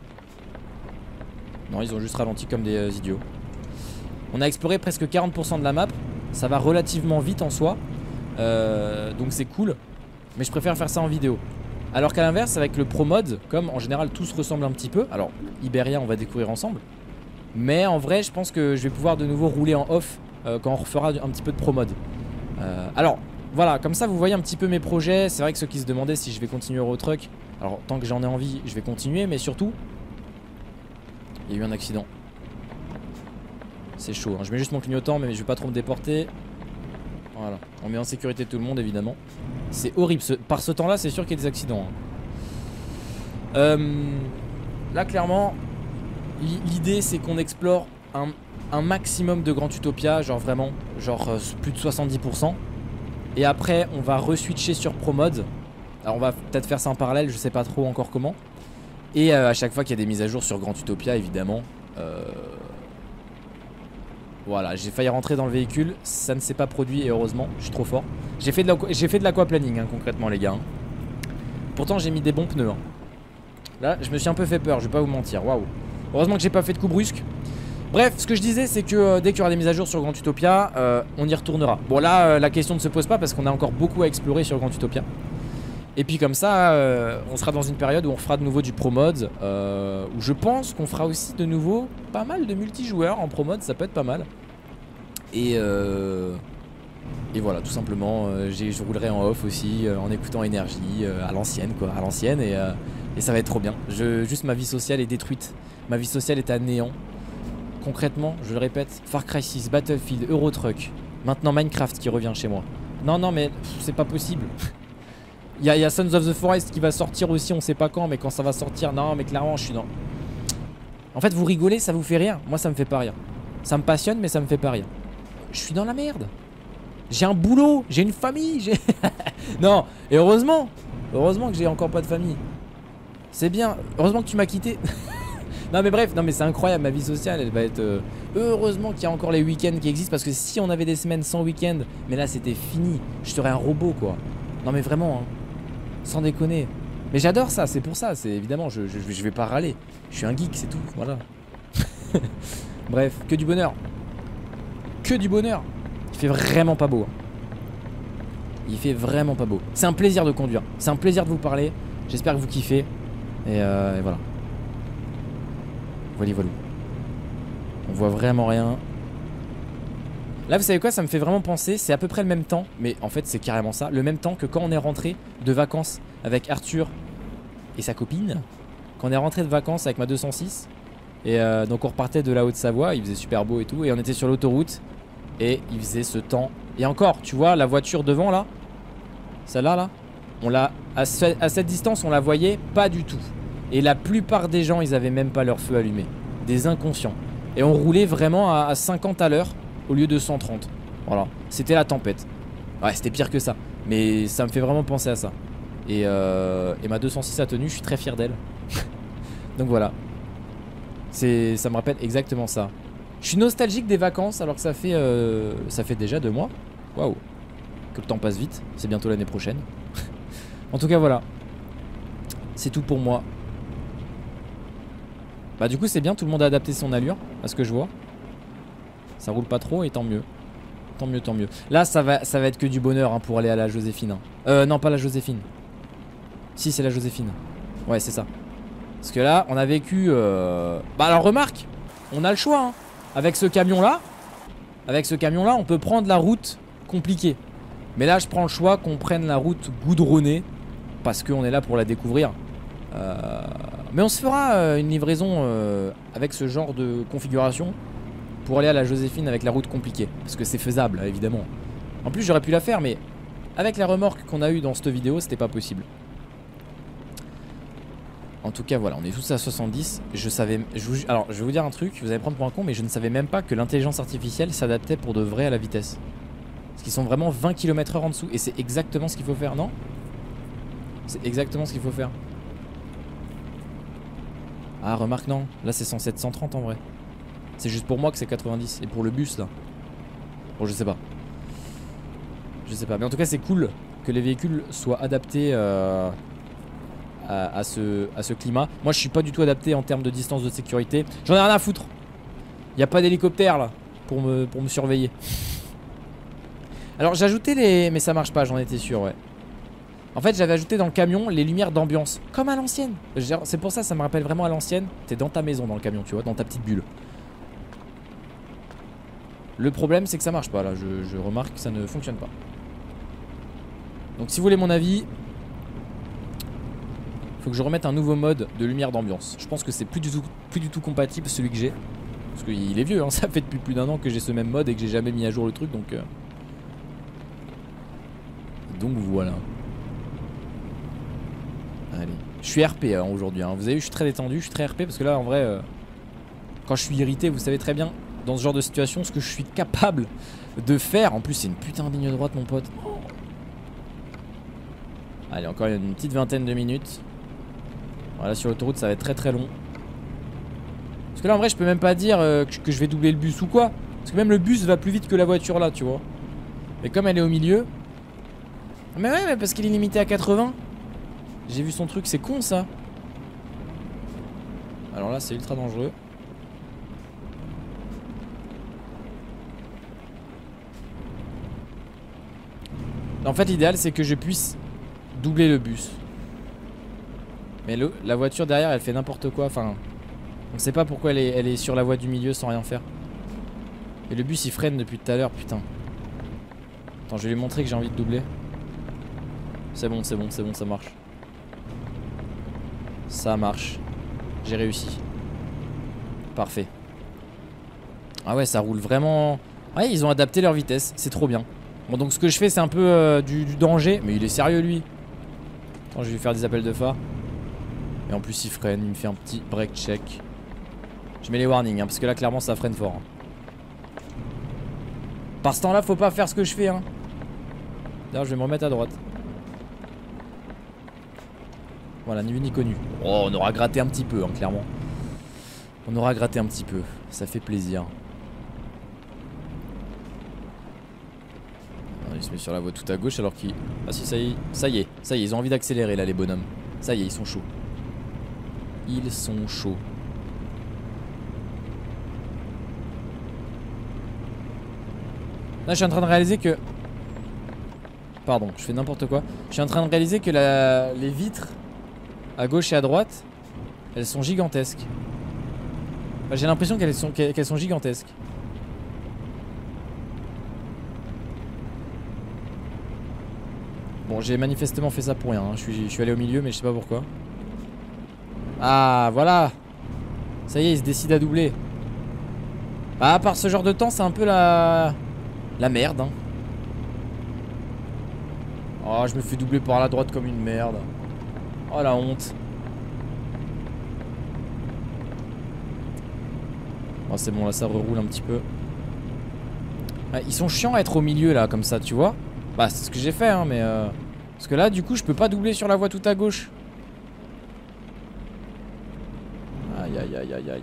Non, ils ont juste ralenti comme des euh, idiots. On a exploré presque quarante pour cent de la map. Ça va relativement vite en soi. Euh, donc c'est cool. Mais je préfère faire ça en vidéo. Alors qu'à l'inverse, avec le Pro Mode, comme en général tout se ressemble un petit peu. Alors, Iberia, on va découvrir ensemble. Mais en vrai, je pense que je vais pouvoir de nouveau rouler en off euh, quand on refera un petit peu de Pro Mode. Euh, alors, voilà, comme ça vous voyez un petit peu mes projets. C'est vrai que ceux qui se demandaient si je vais continuer Euro Truck, alors tant que j'en ai envie, je vais continuer. Mais surtout, il y a eu un accident. C'est chaud, hein. Je mets juste mon clignotant, mais je vais pas trop me déporter. Voilà, on met en sécurité tout le monde évidemment. C'est horrible, ce, par ce temps là c'est sûr qu'il y a des accidents, hein. euh, Là clairement l'idée c'est qu'on explore un, un maximum de Grand Utopia. Genre vraiment, genre euh, plus de soixante-dix pour cent. Et après on va re-switcher sur Pro Mode. Alors on va peut-être faire ça en parallèle, je sais pas trop encore comment. Et euh, à chaque fois qu'il y a des mises à jour sur Grand Utopia évidemment euh... Voilà, j'ai failli rentrer dans le véhicule, ça ne s'est pas produit et heureusement, je suis trop fort. J'ai fait de l'aquaplaning hein, concrètement les gars. Hein. Pourtant j'ai mis des bons pneus. Hein. Là, je me suis un peu fait peur, je vais pas vous mentir, waouh. Heureusement que j'ai pas fait de coup brusque. Bref, ce que je disais c'est que euh, dès qu'il y aura des mises à jour sur Grand Utopia, euh, on y retournera. Bon là, euh, la question ne se pose pas parce qu'on a encore beaucoup à explorer sur Grand Utopia. Et puis comme ça, euh, on sera dans une période où on fera de nouveau du Pro Mode, euh, où je pense qu'on fera aussi de nouveau pas mal de multijoueurs en Pro Mode, ça peut être pas mal. Et, euh, et voilà, tout simplement, euh, je roulerai en off aussi, euh, en écoutant Énergie, euh, à l'ancienne quoi, à l'ancienne, et, euh, et ça va être trop bien. Je, juste ma vie sociale est détruite, ma vie sociale est à néant. Concrètement, je le répète, Far Cry six, Battlefield, Euro Truck, maintenant Minecraft qui revient chez moi. Non, non mais c'est pas possible. Il y, y a Sons of the Forest qui va sortir aussi, on sait pas quand, mais quand ça va sortir, non mais clairement je suis dans... En fait vous rigolez, ça vous fait rire, moi ça me fait pas rire. Ça me passionne mais ça me fait pas rire. Je suis dans la merde. J'ai un boulot, j'ai une famille, j'ai... Non, et heureusement, heureusement que j'ai encore pas de famille. C'est bien, heureusement que tu m'as quitté. Non mais bref, non mais c'est incroyable, ma vie sociale elle va être... Euh... Heureusement qu'il y a encore les week-ends qui existent, parce que si on avait des semaines sans week-end, mais là c'était fini, je serais un robot quoi. Non mais vraiment hein. Sans déconner. Mais j'adore ça, c'est pour ça, c'est évidemment, je, je, je vais pas râler. Je suis un geek, c'est tout, voilà. Bref, que du bonheur. Que du bonheur. Il fait vraiment pas beau. Il fait vraiment pas beau. C'est un plaisir de conduire, c'est un plaisir de vous parler. J'espère que vous kiffez. Et, euh, et voilà. Voilà, voilà. On voit vraiment rien. Là vous savez quoi, ça me fait vraiment penser, c'est à peu près le même temps, mais en fait c'est carrément ça, le même temps que quand on est rentré de vacances avec Arthur et sa copine. Quand on est rentré de vacances avec ma deux cent six. Et euh, donc on repartait de la Haute-Savoie, il faisait super beau et tout, et on était sur l'autoroute. Et il faisait ce temps. Et encore, tu vois la voiture devant là, celle-là là, on l'a à, ce, à cette distance on la voyait pas du tout. Et la plupart des gens ils avaient même pas leur feu allumé. Des inconscients. Et on roulait vraiment à, à cinquante à l'heure au lieu de cent trente. Voilà, c'était la tempête. Ouais, c'était pire que ça. Mais ça me fait vraiment penser à ça. Et, euh, et ma deux cent six a tenu, je suis très fier d'elle. Donc voilà. C'est, ça me rappelle exactement ça. Je suis nostalgique des vacances alors que ça fait, euh, ça fait déjà deux mois. Waouh. Que le temps passe vite. C'est bientôt l'année prochaine. En tout cas voilà. C'est tout pour moi. Bah du coup c'est bien, tout le monde a adapté son allure, à ce que je vois. Ça roule pas trop et tant mieux. Tant mieux, tant mieux. Là ça va, ça va être que du bonheur hein, pour aller à la Joséphine. Hein. Euh non pas la Joséphine. Si c'est la Joséphine. Ouais c'est ça. Parce que là on a vécu... Euh... Bah alors remarque, on a le choix hein. Avec ce camion là, avec ce camion là on peut prendre la route compliquée. Mais là je prends le choix qu'on prenne la route goudronnée. Parce qu'on est là pour la découvrir. Euh... Mais on se fera euh, une livraison euh, avec ce genre de configuration pour aller à la Joséphine avec la route compliquée. Parce que c'est faisable, évidemment. En plus, j'aurais pu la faire, mais avec la remorque qu'on a eue dans cette vidéo, c'était pas possible. En tout cas, voilà, on est tous à soixante-dix. Je savais... Je vous, alors, je vais vous dire un truc, vous allez me prendre pour un con, mais je ne savais même pas que l'intelligence artificielle s'adaptait pour de vrai à la vitesse. Parce qu'ils sont vraiment vingt kilomètres heure en dessous. Et c'est exactement ce qu'il faut faire, non? C'est exactement ce qu'il faut faire. Ah remarque non, là c'est censé être cent trente en vrai. C'est juste pour moi que c'est quatre-vingt-dix. Et pour le bus là. Bon je sais pas. Je sais pas. Mais en tout cas c'est cool que les véhicules soient adaptés euh, à, à, ce, à ce climat. Moi je suis pas du tout adapté en termes de distance de sécurité. J'en ai rien à foutre. Y a pas d'hélicoptère là pour me, pour me surveiller. Alors j'ai ajouté les... Mais ça marche pas, j'en étais sûr ouais. En fait j'avais ajouté dans le camion les lumières d'ambiance. Comme à l'ancienne. C'est pour ça ça me rappelle vraiment à l'ancienne. T'es dans ta maison dans le camion tu vois. Dans ta petite bulle. Le problème c'est que ça marche pas là. Je, je remarque que ça ne fonctionne pas. Donc si vous voulez mon avis, faut que je remette un nouveau mode de lumière d'ambiance. Je pense que c'est plus du tout, plus du tout compatible celui que j'ai. Parce qu'il est vieux hein. Ça fait depuis plus d'un an que j'ai ce même mode et que j'ai jamais mis à jour le truc. Donc euh... Donc voilà. Allez. Je suis R P hein, aujourd'hui hein. Vous avez vu je suis très détendu, je suis très R P parce que là en vrai euh, quand je suis irrité vous savez très bien dans ce genre de situation ce que je suis capable de faire. En plus c'est une putain de ligne droite mon pote. Oh. Allez encore une petite vingtaine de minutes. Voilà sur l'autoroute ça va être très très long. Parce que là en vrai je peux même pas dire euh, que, que je vais doubler le bus ou quoi. Parce que même le bus va plus vite que la voiture là tu vois. Mais comme elle est au milieu. Mais ouais mais parce qu'il est limité à quatre-vingts. J'ai vu son truc, c'est con ça. Alors là c'est ultra dangereux. En fait l'idéal c'est que je puisse doubler le bus. Mais le, la voiture derrière elle fait n'importe quoi. Enfin on sait pas pourquoi elle est, elle est sur la voie du milieu sans rien faire. Et le bus il freine depuis tout à l'heure putain. Attends je vais lui montrer que j'ai envie de doubler. C'est bon c'est bon c'est bon ça marche. Ça marche. J'ai réussi. Parfait. Ah ouais ça roule vraiment. Ouais ils ont adapté leur vitesse. C'est trop bien. Bon donc ce que je fais c'est un peu euh, du, du danger. Mais il est sérieux lui. Attends je vais lui faire des appels de phare. Et en plus il freine. Il me fait un petit break check. Je mets les warnings hein, parce que là clairement ça freine fort hein. Par ce temps là faut pas faire ce que je fais hein. D'ailleurs je vais me remettre à droite. Voilà, ni vu ni connu. Oh, on aura gratté un petit peu, hein, clairement. On aura gratté un petit peu. Ça fait plaisir. Alors, il se met sur la voie tout à gauche alors qu'il... Ah si, ça y est, ça y est, ça y est, ils ont envie d'accélérer là, les bonhommes. Ça y est, ils sont chauds. Ils sont chauds. Là, je suis en train de réaliser que... Pardon, je fais n'importe quoi. Je suis en train de réaliser que la... les vitres... à gauche et à droite, elles sont gigantesques. Enfin, j'ai l'impression qu'elles sont, qu'elles sont gigantesques. Bon, j'ai manifestement fait ça pour rien. Hein. Je, suis, je suis allé au milieu, mais je sais pas pourquoi. Ah, voilà. Ça y est, il se décide à doubler. Ah, par ce genre de temps, c'est un peu la... la merde. Hein. Oh, je me fais doubler par la droite comme une merde. Oh la honte. Oh c'est bon là ça reroule un petit peu. Ouais, ils sont chiants à être au milieu là comme ça tu vois. Bah c'est ce que j'ai fait hein mais euh... parce que là du coup je peux pas doubler sur la voie tout à gauche. Aïe aïe aïe aïe aïe.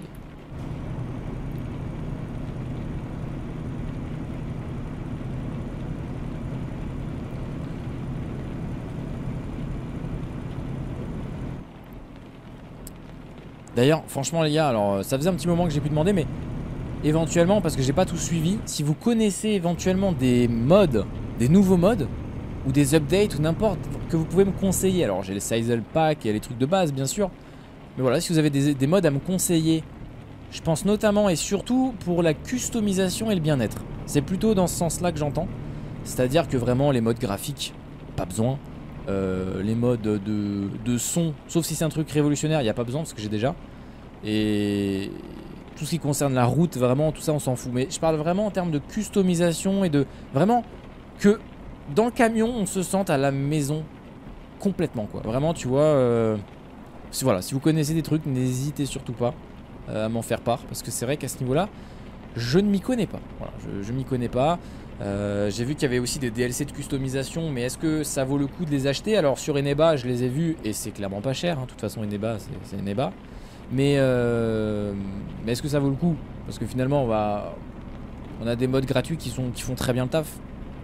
D'ailleurs, franchement les gars, alors ça faisait un petit moment que j'ai pu demander, mais éventuellement, parce que j'ai pas tout suivi, si vous connaissez éventuellement des mods, des nouveaux mods, ou des updates, ou n'importe, que vous pouvez me conseiller. Alors j'ai les Sizzle Pack et les trucs de base, bien sûr. Mais voilà, si vous avez des, des mods à me conseiller, je pense notamment et surtout pour la customisation et le bien-être. C'est plutôt dans ce sens-là que j'entends. C'est-à-dire que vraiment les modes graphiques, pas besoin. Euh, les modes de, de son, sauf si c'est un truc révolutionnaire, il n'y a pas besoin parce que j'ai déjà. Et tout ce qui concerne la route, vraiment tout ça on s'en fout. Mais je parle vraiment en termes de customisation et de vraiment que dans le camion on se sente à la maison complètement quoi. Vraiment tu vois, euh, voilà, si vous connaissez des trucs n'hésitez surtout pas euh, à m'en faire part. Parce que c'est vrai qu'à ce niveau là je ne m'y connais pas. Voilà, je, je m'y connais pas. Euh, j'ai vu qu'il y avait aussi des D L C de customisation, mais est-ce que ça vaut le coup de les acheter? Alors sur Eneba je les ai vus et c'est clairement pas cher, hein. De toute façon Eneba c'est Eneba. Mais, euh, mais est-ce que ça vaut le coup? Parce que finalement on va, on a des modes gratuits qui, sont, qui font très bien le taf.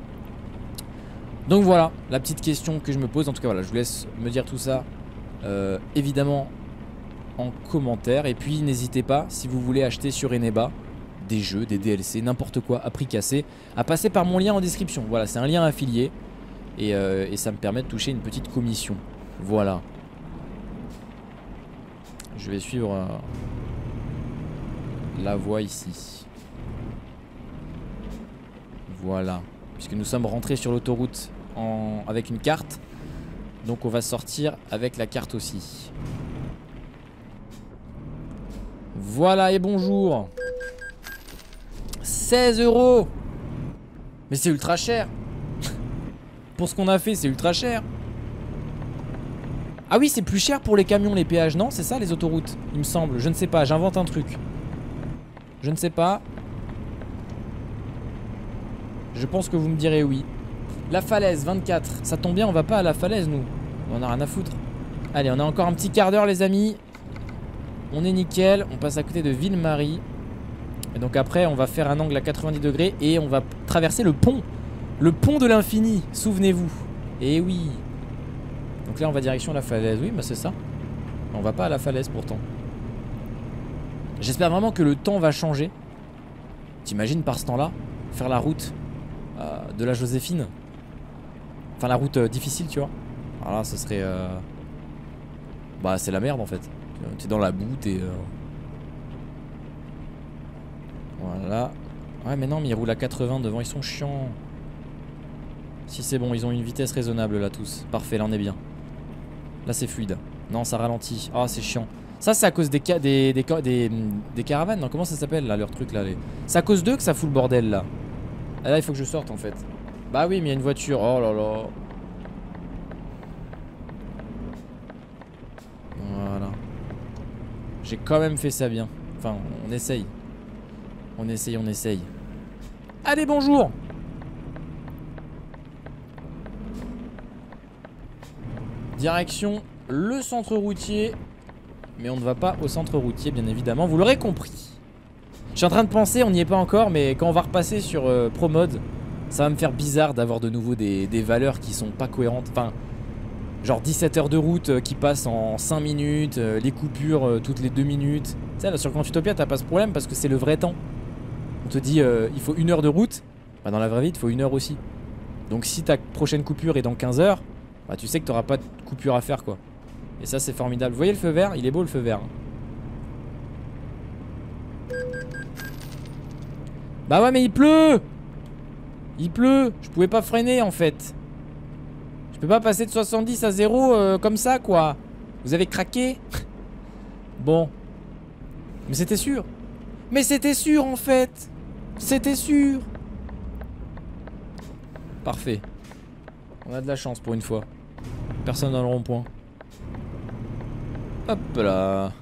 Donc voilà la petite question que je me pose. En tout cas voilà, je vous laisse me dire tout ça euh, évidemment en commentaire. Et puis n'hésitez pas, si vous voulez acheter sur Eneba des jeux, des D L C, n'importe quoi à prix cassé, à passer par mon lien en description. Voilà, c'est un lien affilié et, euh, et ça me permet de toucher une petite commission. Voilà. Je vais suivre euh, la voie ici. Voilà. Puisque nous sommes rentrés sur l'autoroute en... avec une carte. Donc on va sortir avec la carte aussi. Voilà et bonjour. seize euros. Mais c'est ultra cher. Pour ce qu'on a fait c'est ultra cher. Ah oui c'est plus cher pour les camions les péages, non? C'est ça les autoroutes il me semble, je ne sais pas, j'invente un truc. Je ne sais pas. Je pense que vous me direz oui. La falaise vingt-quatre, ça tombe bien on va pas à la falaise nous. On a rien à foutre. Allez on a encore un petit quart d'heure les amis. On est nickel, on passe à côté de Ville-Marie. Et donc après on va faire un angle à quatre-vingt-dix degrés et on va traverser le pont. Le pont de l'infini, souvenez-vous. Et oui. Donc là on va direction la falaise. Oui bah c'est ça. On va pas à la falaise pourtant. J'espère vraiment que le temps va changer. T'imagines par ce temps là faire la route euh, de la Joséphine. Enfin la route euh, difficile tu vois. Alors là ce serait euh... bah c'est la merde en fait. T'es dans la boue, t'es euh... voilà. Ouais mais non mais ils roulent à quatre-vingts devant, ils sont chiants. Si c'est bon, ils ont une vitesse raisonnable là tous. Parfait, là on est bien. Là c'est fluide. Non ça ralentit. Ah oh, c'est chiant. Ça c'est à cause des, ca des, des, des, des caravanes. Non comment ça s'appelle là leur truc là les... C'est à cause d'eux que ça fout le bordel là. Et là il faut que je sorte en fait. Bah oui mais il y a une voiture. Oh là là. Voilà. J'ai quand même fait ça bien. Enfin on essaye. On essaye, on essaye. Allez bonjour. Direction le centre routier. Mais on ne va pas au centre routier bien évidemment. Vous l'aurez compris. Je suis en train de penser, on n'y est pas encore. Mais quand on va repasser sur euh, Pro Mode, ça va me faire bizarre d'avoir de nouveau des, des valeurs qui sont pas cohérentes. Enfin genre dix-sept heures de route euh, qui passent en cinq minutes, euh, les coupures euh, toutes les deux minutes. Tu sais là sur Grand Utopia t'as pas ce problème parce que c'est le vrai temps. On te dit euh, il faut une heure de route. Bah dans la vraie vie il faut une heure aussi. Donc si ta prochaine coupure est dans quinze heures, bah tu sais que t'auras pas de coupure à faire quoi. Et ça c'est formidable. Vous voyez le feu vert? Il est beau le feu vert. Bah ouais mais il pleut. Il pleut. Je pouvais pas freiner en fait. Je peux pas passer de soixante-dix à zéro euh, comme ça quoi. Vous avez craqué? Bon. Mais c'était sûr. Mais c'était sûr en fait. C'était sûr. Parfait. On a de la chance pour une fois. Personne dans le rond-point. Hop là.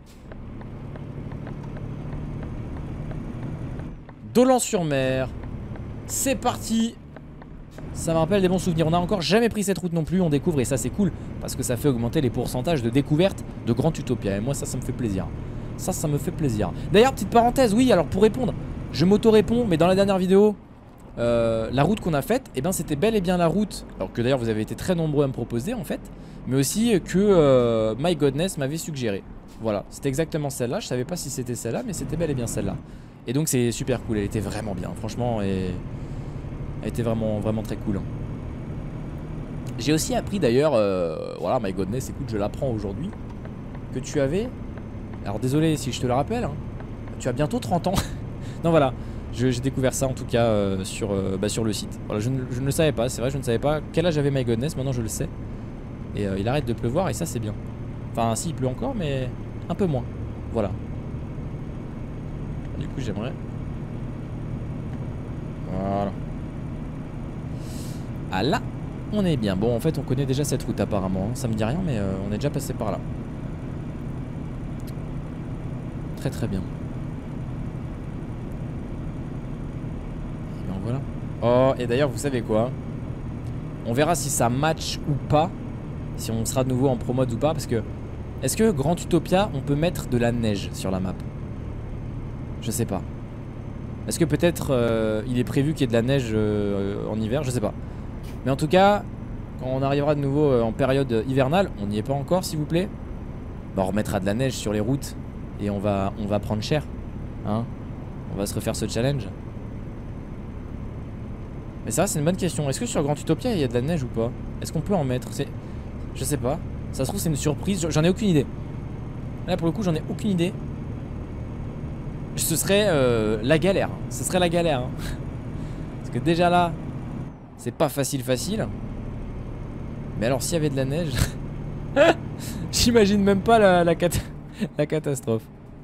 Dolan-sur-Mer. C'est parti. Ça me rappelle des bons souvenirs. On n'a encore jamais pris cette route non plus. On découvre et ça c'est cool. Parce que ça fait augmenter les pourcentages de découverte de Grand Utopia. Et moi ça, ça me fait plaisir. Ça, ça me fait plaisir. D'ailleurs, petite parenthèse, oui, alors pour répondre, je m'auto-réponds, mais dans la dernière vidéo, euh, la route qu'on a faite, eh ben, c'était bel et bien la route, alors que d'ailleurs vous avez été très nombreux à me proposer en fait, mais aussi que euh, My Godness m'avait suggéré. Voilà, c'était exactement celle-là. Je savais pas si c'était celle-là, mais c'était bel et bien celle-là. Et donc c'est super cool, elle était vraiment bien, franchement, et elle était vraiment, vraiment très cool. J'ai aussi appris d'ailleurs, euh, voilà, my godness, écoute, je l'apprends aujourd'hui, que tu avais, alors désolé si je te le rappelle, hein, tu as bientôt trente ans. Non voilà, j'ai découvert ça en tout cas euh, sur, euh, bah, sur le site. Voilà, je ne, je ne le savais pas, c'est vrai, je ne savais pas quel âge avait my godness, maintenant je le sais. Et euh, il arrête de pleuvoir et ça c'est bien. Enfin si, il pleut encore, mais un peu moins, voilà. Du coup j'aimerais... Voilà. Ah là, on est bien. Bon en fait on connaît déjà cette route apparemment, ça me dit rien mais euh, on est déjà passé par là. Très très bien. Et bien voilà. Oh et d'ailleurs vous savez quoi, on verra si ça match ou pas, si on sera de nouveau en pro mode ou pas, parce que est-ce que Grand Utopia on peut mettre de la neige sur la map? Je sais pas. Est-ce que peut-être euh, il est prévu qu'il y ait de la neige euh, en hiver? Je sais pas. Mais en tout cas, quand on arrivera de nouveau euh, en période hivernale, on n'y est pas encore s'il vous plaît, bah, on remettra de la neige sur les routes et on va, on va prendre cher. Hein, on va se refaire ce challenge. Mais ça c'est une bonne question. Est-ce que sur Grand Utopia il y a de la neige ou pas? Est-ce qu'on peut en mettre? Je sais pas. Ça se trouve c'est une surprise. J'en ai aucune idée. Là pour le coup j'en ai aucune idée. Ce serait euh, la galère. Ce serait la galère. Hein. Parce que déjà là, c'est pas facile facile. Mais alors s'il y avait de la neige, j'imagine même pas la, la, cat la catastrophe.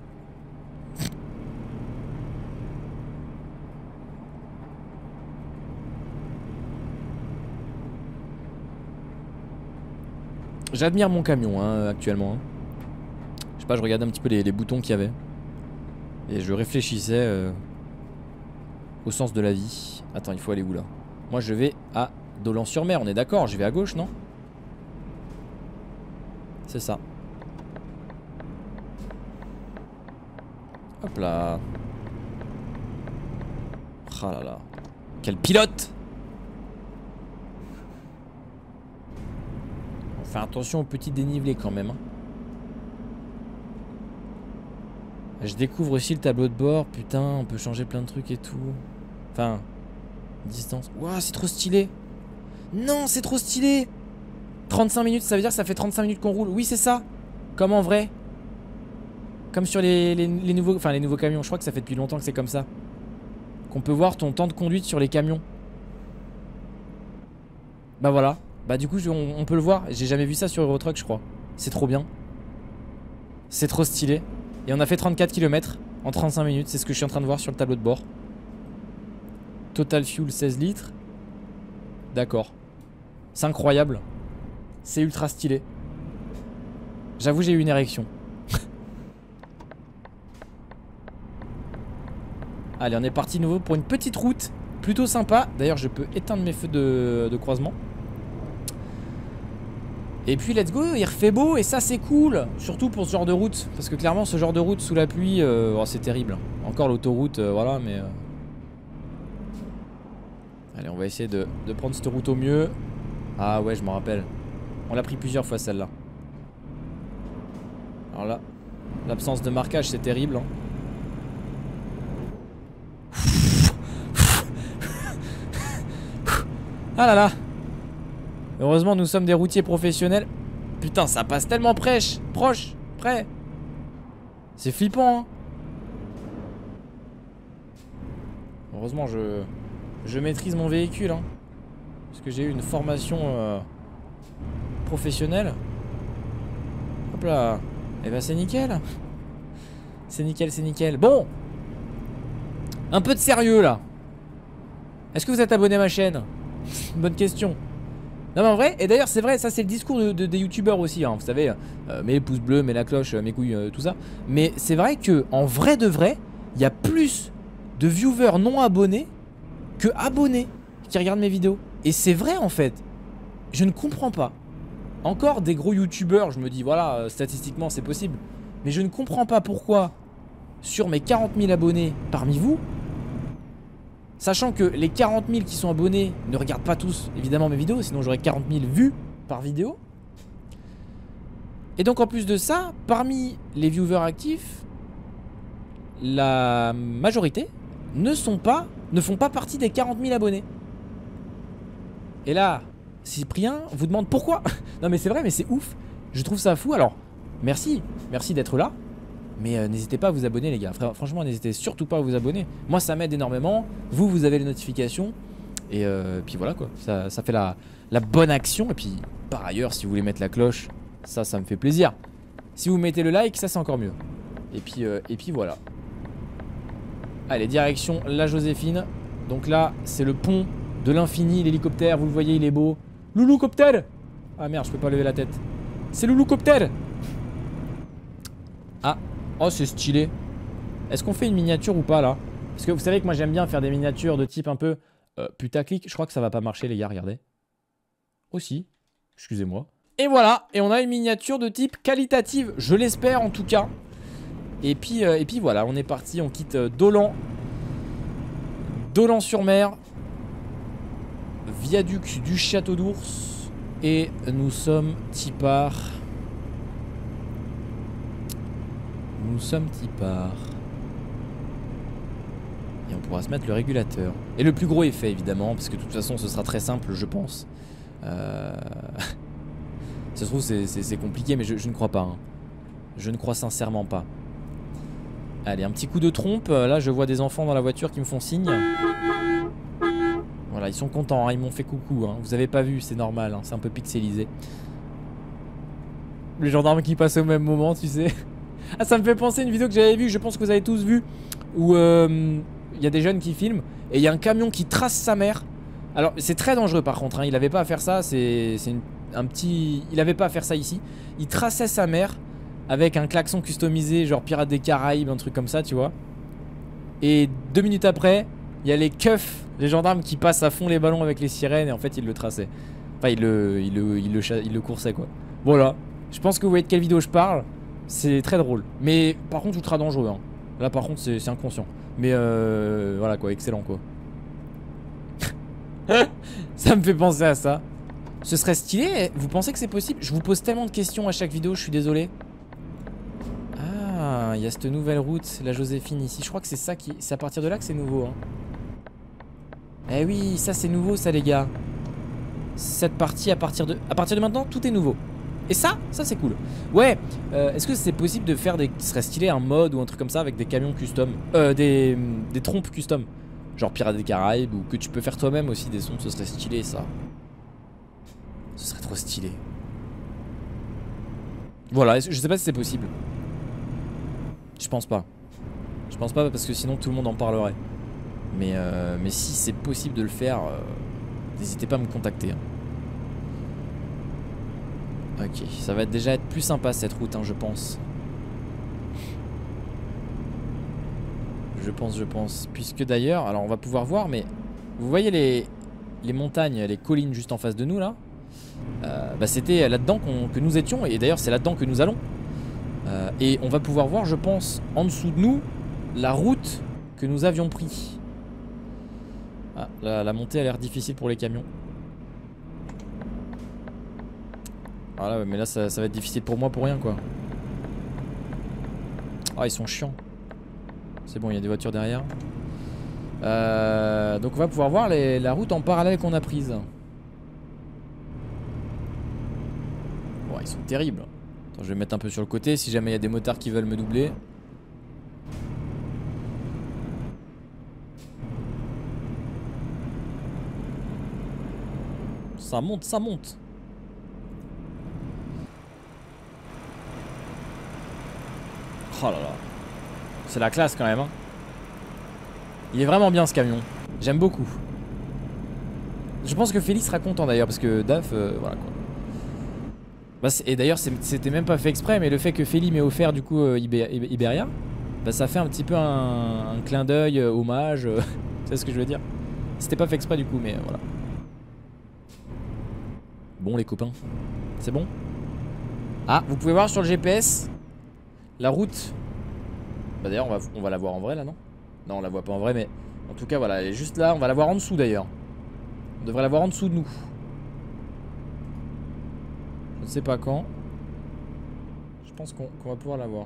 J'admire mon camion hein, actuellement. Hein. Je sais pas, je regardais un petit peu les, les boutons qu'il y avait. Et je réfléchissais euh, au sens de la vie. Attends, il faut aller où là? Moi je vais à Dolan-sur-Mer, on est d'accord? Je vais à gauche, non? C'est ça. Hop là. Ah là là. Quel pilote! On fait attention au petit dénivelé quand même. Hein. Je découvre aussi le tableau de bord. Putain, on peut changer plein de trucs et tout. Enfin, distance. Ouah, c'est trop stylé. Non, c'est trop stylé. trente-cinq minutes, ça veut dire que ça fait trente-cinq minutes qu'on roule. Oui, c'est ça. Comme en vrai. Comme sur les, les, les nouveaux, enfin les nouveaux camions. Je crois que ça fait depuis longtemps que c'est comme ça. Qu'on peut voir ton temps de conduite sur les camions. Bah voilà. Bah du coup, je, on, on peut le voir. J'ai jamais vu ça sur Eurotruck, je crois. C'est trop bien. C'est trop stylé. Et on a fait trente-quatre kilomètres en trente-cinq minutes. C'est ce que je suis en train de voir sur le tableau de bord. Total fuel seize litres. D'accord. C'est incroyable. C'est ultra stylé. J'avoue j'ai eu une érection. Allez on est parti nouveau pour une petite route plutôt sympa. D'ailleurs je peux éteindre mes feux de, de croisement. Et puis let's go, il refait beau et ça c'est cool. Surtout pour ce genre de route. Parce que clairement ce genre de route sous la pluie euh, oh, c'est terrible. Encore l'autoroute euh, voilà mais euh... Allez on va essayer de, de prendre cette route au mieux. Ah ouais je m'en rappelle. On l'a pris plusieurs fois celle-là. Alors là, l'absence de marquage c'est terrible hein. Ah là là. Heureusement nous sommes des routiers professionnels. Putain ça passe tellement prêche, proche, près. C'est flippant hein. Heureusement je, je maîtrise mon véhicule hein. Parce que j'ai eu une formation euh, professionnelle. Hop là. Et bah c'est nickel. C'est nickel, c'est nickel. Bon. Un peu de sérieux là. Est-ce que vous êtes abonné à ma chaîne? Bonne question. Non mais en vrai, et d'ailleurs c'est vrai, ça c'est le discours de, de, des youtubeurs aussi hein, vous savez, euh, mets les pouces bleus, mets la cloche, euh, mes couilles, euh, tout ça. Mais c'est vrai que en vrai de vrai, il y a plus de viewers non abonnés que abonnés qui regardent mes vidéos. Et c'est vrai en fait. Je ne comprends pas. Encore des gros youtubeurs, je me dis voilà, euh, statistiquement c'est possible. Mais je ne comprends pas pourquoi sur mes quarante mille abonnés parmi vous, sachant que les quarante mille qui sont abonnés ne regardent pas tous évidemment mes vidéos, sinon j'aurais quarante mille vues par vidéo. Et donc en plus de ça, parmi les viewers actifs, la majorité ne sont pas, ne font pas partie des quarante mille abonnés. Et là, Cyprien vous demande pourquoi. Non mais c'est vrai, mais c'est ouf. Je trouve ça fou. Alors, merci, merci d'être là. Mais euh, n'hésitez pas à vous abonner les gars. Franchement, n'hésitez surtout pas à vous abonner. Moi ça m'aide énormément. Vous, vous avez les notifications. Et euh, puis voilà quoi. Ça, ça fait la, la bonne action. Et puis par ailleurs, si vous voulez mettre la cloche, ça, ça me fait plaisir. Si vous mettez le like, ça c'est encore mieux. Et puis, euh, et puis voilà. Allez, direction la Joséphine. Donc là, c'est le pont de l'infini, l'hélicoptère. Vous le voyez, il est beau. Loulou-coptère. Ah merde, je peux pas lever la tête. C'est Loulou-coptère. Ah, oh c'est stylé. Est-ce qu'on fait une miniature ou pas là? Parce que vous savez que moi j'aime bien faire des miniatures de type un peu euh, putaclic. Je crois que ça va pas marcher les gars, regardez. Aussi, excusez-moi. Et voilà, et on a une miniature de type qualitative, je l'espère en tout cas. Et puis, euh, et puis voilà, on est parti, on quitte euh, Dolan. Dolan-sur-Mer. Viaduc du Château d'Ours. Et nous sommes Tipar. Nous sommes Tipar. Et on pourra se mettre le régulateur. Et le plus gros effet évidemment, parce que de toute façon ce sera très simple je pense. Euh... Ça se trouve c'est compliqué mais je, je ne crois pas. Hein. Je ne crois sincèrement pas. Allez, un petit coup de trompe. Là je vois des enfants dans la voiture qui me font signe. Voilà, ils sont contents, hein. Ils m'ont fait coucou. Hein. Vous avez pas vu, c'est normal, hein. C'est un peu pixelisé. Les gendarmes qui passent au même moment, tu sais. Ah, ça me fait penser à une vidéo que j'avais vue, je pense que vous avez tous vu. Où il euh, y a des jeunes qui filment et il y a un camion qui trace sa mère. Alors c'est très dangereux par contre, hein. Il avait pas à faire ça, c'est un petit... Il avait pas à faire ça ici. Il traçait sa mère avec un klaxon customisé, genre Pirates des Caraïbes, un truc comme ça, tu vois. Et deux minutes après, il y a les keufs, les gendarmes qui passent à fond les ballons avec les sirènes et en fait ils le traçaient. Enfin ils le, ils le, ils le, ils le coursaient quoi. Voilà, je pense que vous voyez de quelle vidéo je parle. C'est très drôle. Mais par contre ultra dangereux hein. Là par contre c'est inconscient. Mais euh, voilà quoi, excellent quoi. Ça me fait penser à ça. Ce serait stylé, vous pensez que c'est possible? Je vous pose tellement de questions à chaque vidéo, je suis désolé. Ah, il y a cette nouvelle route, la Joséphine ici. Je crois que c'est ça qui... C'est à partir de là que c'est nouveau hein. Eh oui, ça c'est nouveau ça les gars. Cette partie à partir de... À partir de maintenant, tout est nouveau. Et ça, ça c'est cool. Ouais, euh, est-ce que c'est possible de faire des... Ce serait stylé un mode ou un truc comme ça avec des camions custom. Euh, des... Des trompes custom. Genre Pirates des Caraïbes ou que tu peux faire toi-même aussi des sons, ce serait stylé ça. Ce serait trop stylé. Voilà, je sais pas si c'est possible. Je pense pas. Je pense pas parce que sinon tout le monde en parlerait. Mais, euh, mais si c'est possible de le faire, euh, n'hésitez pas à me contacter. Hein. Ok, ça va déjà être plus sympa cette route, hein, je pense. Je pense, je pense. Puisque d'ailleurs, alors on va pouvoir voir, mais vous voyez les, les montagnes, les collines juste en face de nous là. Euh, bah c'était là-dedans qu'on, que nous étions et d'ailleurs c'est là-dedans que nous allons. Euh, et on va pouvoir voir, je pense, en dessous de nous, la route que nous avions pris. Ah, la, la montée a l'air difficile pour les camions. Voilà, ah mais là ça, ça va être difficile pour moi pour rien quoi. Ah ils sont chiants. C'est bon, il y a des voitures derrière. Euh, donc on va pouvoir voir les, la route en parallèle qu'on a prise. Bon, ils sont terribles. Attends, je vais me mettre un peu sur le côté si jamais il y a des motards qui veulent me doubler. Ça monte, ça monte. Oh là là. C'est la classe quand même hein. Il est vraiment bien ce camion. J'aime beaucoup. Je pense que Félix sera content d'ailleurs parce que Daf, euh, voilà quoi. Bah, et d'ailleurs c'était même pas fait exprès, mais le fait que Félix m'ait offert du coup euh, Iber Iberia, bah ça fait un petit peu un, un clin d'œil, euh, hommage, euh, tu sais ce que je veux dire. C'était pas fait exprès du coup, mais euh, voilà. Bon les copains, c'est bon. Ah, vous pouvez voir sur le G P S la route. Bah d'ailleurs on va, on va la voir en vrai là non? Non on la voit pas en vrai mais en tout cas voilà elle est juste là, on va la voir en dessous d'ailleurs. On devrait la voir en dessous de nous. Je ne sais pas quand. Je pense qu'on qu'on va pouvoir l'avoir.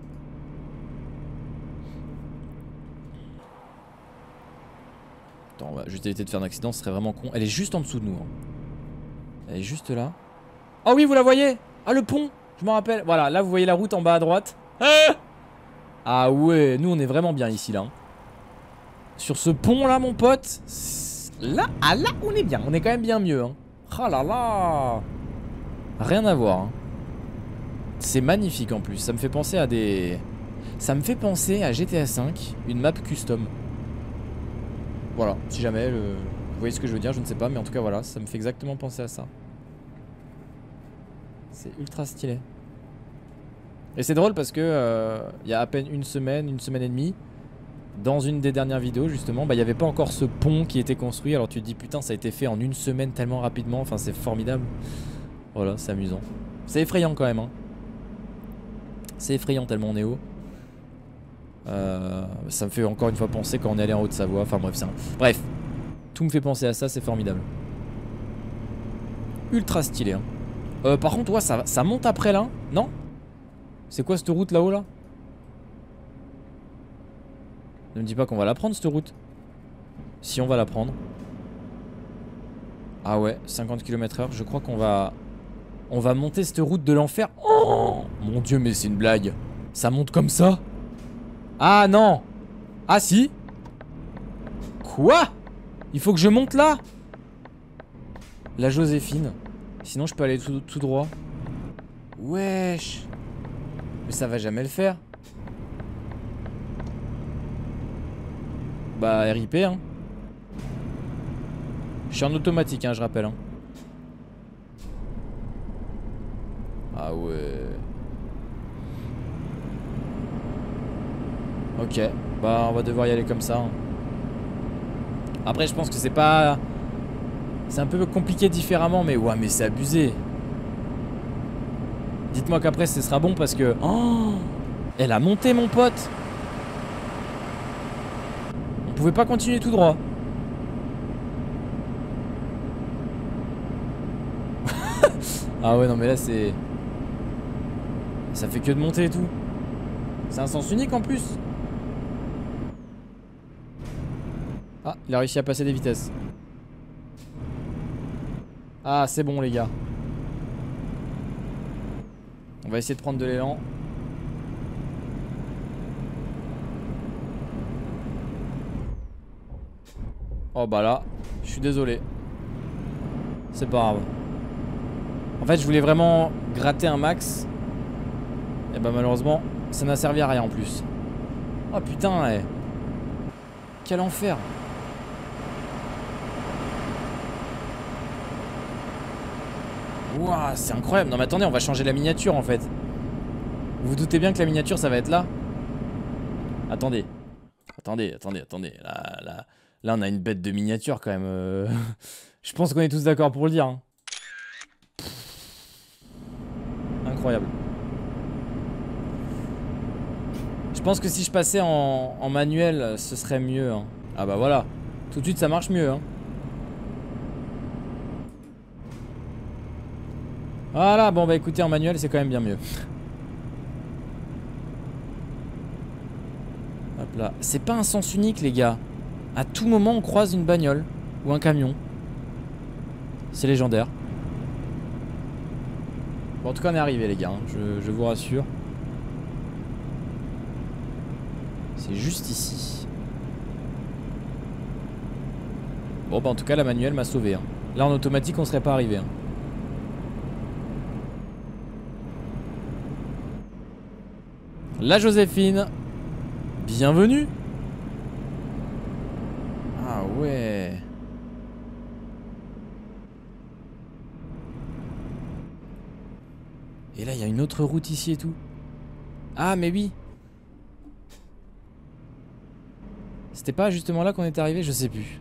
Attends, on va juste éviter de faire un accident, ce serait vraiment con. Elle est juste en dessous de nous. Hein. Elle est juste là. Oh oui, vous la voyez? Ah, le pont, je m'en rappelle. Voilà, là vous voyez la route en bas à droite. Ah, ah ouais, nous on est vraiment bien ici là. Hein. Sur ce pont là, mon pote. Là, ah là, on est bien. On est quand même bien mieux. Hein. Oh là là. Rien à voir. Hein. C'est magnifique en plus. Ça me fait penser à des... Ça me fait penser à G T A cinq, une map custom. Voilà, si jamais le... vous voyez ce que je veux dire, je ne sais pas, mais en tout cas voilà, ça me fait exactement penser à ça. C'est ultra stylé. Et c'est drôle parce que euh, il y a à peine une semaine, une semaine et demie, dans une des dernières vidéos justement, bah il n'y avait pas encore ce pont qui était construit. Alors tu te dis putain, ça a été fait en une semaine tellement rapidement, enfin c'est formidable. Voilà, c'est amusant. C'est effrayant quand même hein. C'est effrayant tellement on est haut. Euh, ça me fait encore une fois penser quand on est allé en Haute-Savoie. Enfin bref, c'est un... bref, tout me fait penser à ça, c'est formidable. Ultra stylé. Hein. Euh, par contre, ouais, ça, ça monte après là, non? C'est quoi cette route là-haut là? Ne me dis pas qu'on va la prendre cette route. Si on va la prendre. Ah ouais, cinquante kilomètres heure. Je crois qu'on va... On va monter cette route de l'enfer. Oh mon dieu, mais c'est une blague. Ça monte comme ça? Ah non. Ah si. Quoi? Il faut que je monte là? La Joséphine. Sinon je peux aller tout, tout droit. Wesh. Mais ça va jamais le faire. Bah R I P hein. Je suis en automatique hein, je rappelle hein. Ah ouais. Ok, bah on va devoir y aller comme ça hein. Après je pense que c'est pas... C'est un peu compliqué différemment, mais ouais mais c'est abusé. Dites-moi qu'après ce sera bon parce que... Oh, elle a monté mon pote. On pouvait pas continuer tout droit. Ah ouais non mais là c'est... Ça fait que de monter et tout. C'est un sens unique en plus. Ah, il a réussi à passer des vitesses. Ah, c'est bon les gars. On va essayer de prendre de l'élan. Oh bah là, je suis désolé. C'est pas grave. En fait, je voulais vraiment gratter un max. Et bah malheureusement, ça n'a servi à rien en plus. Oh putain, eh. Quel enfer. Ouah, c'est incroyable. Non mais attendez, on va changer la miniature en fait. Vous vous doutez bien que la miniature ça va être là? Attendez. Attendez, attendez, attendez. Là, là, là on a une bête de miniature quand même. Euh... Je pense qu'on est tous d'accord pour le dire. Hein. Incroyable. Je pense que si je passais en, en manuel, ce serait mieux. Hein. Ah bah voilà. Tout de suite ça marche mieux. Hein. Voilà, bon bah écoutez, en manuel c'est quand même bien mieux. Hop là. C'est pas un sens unique les gars. À tout moment on croise une bagnole ou un camion. C'est légendaire. Bon en tout cas on est arrivé les gars, hein. je, je vous rassure. C'est juste ici. Bon bah en tout cas la manuelle m'a sauvé. Hein. Là en automatique on serait pas arrivé. Hein. La Joséphine. Bienvenue. Ah ouais. Et là il y a une autre route ici et tout. Ah mais oui. C'était pas justement là qu'on est arrivé? Je sais plus.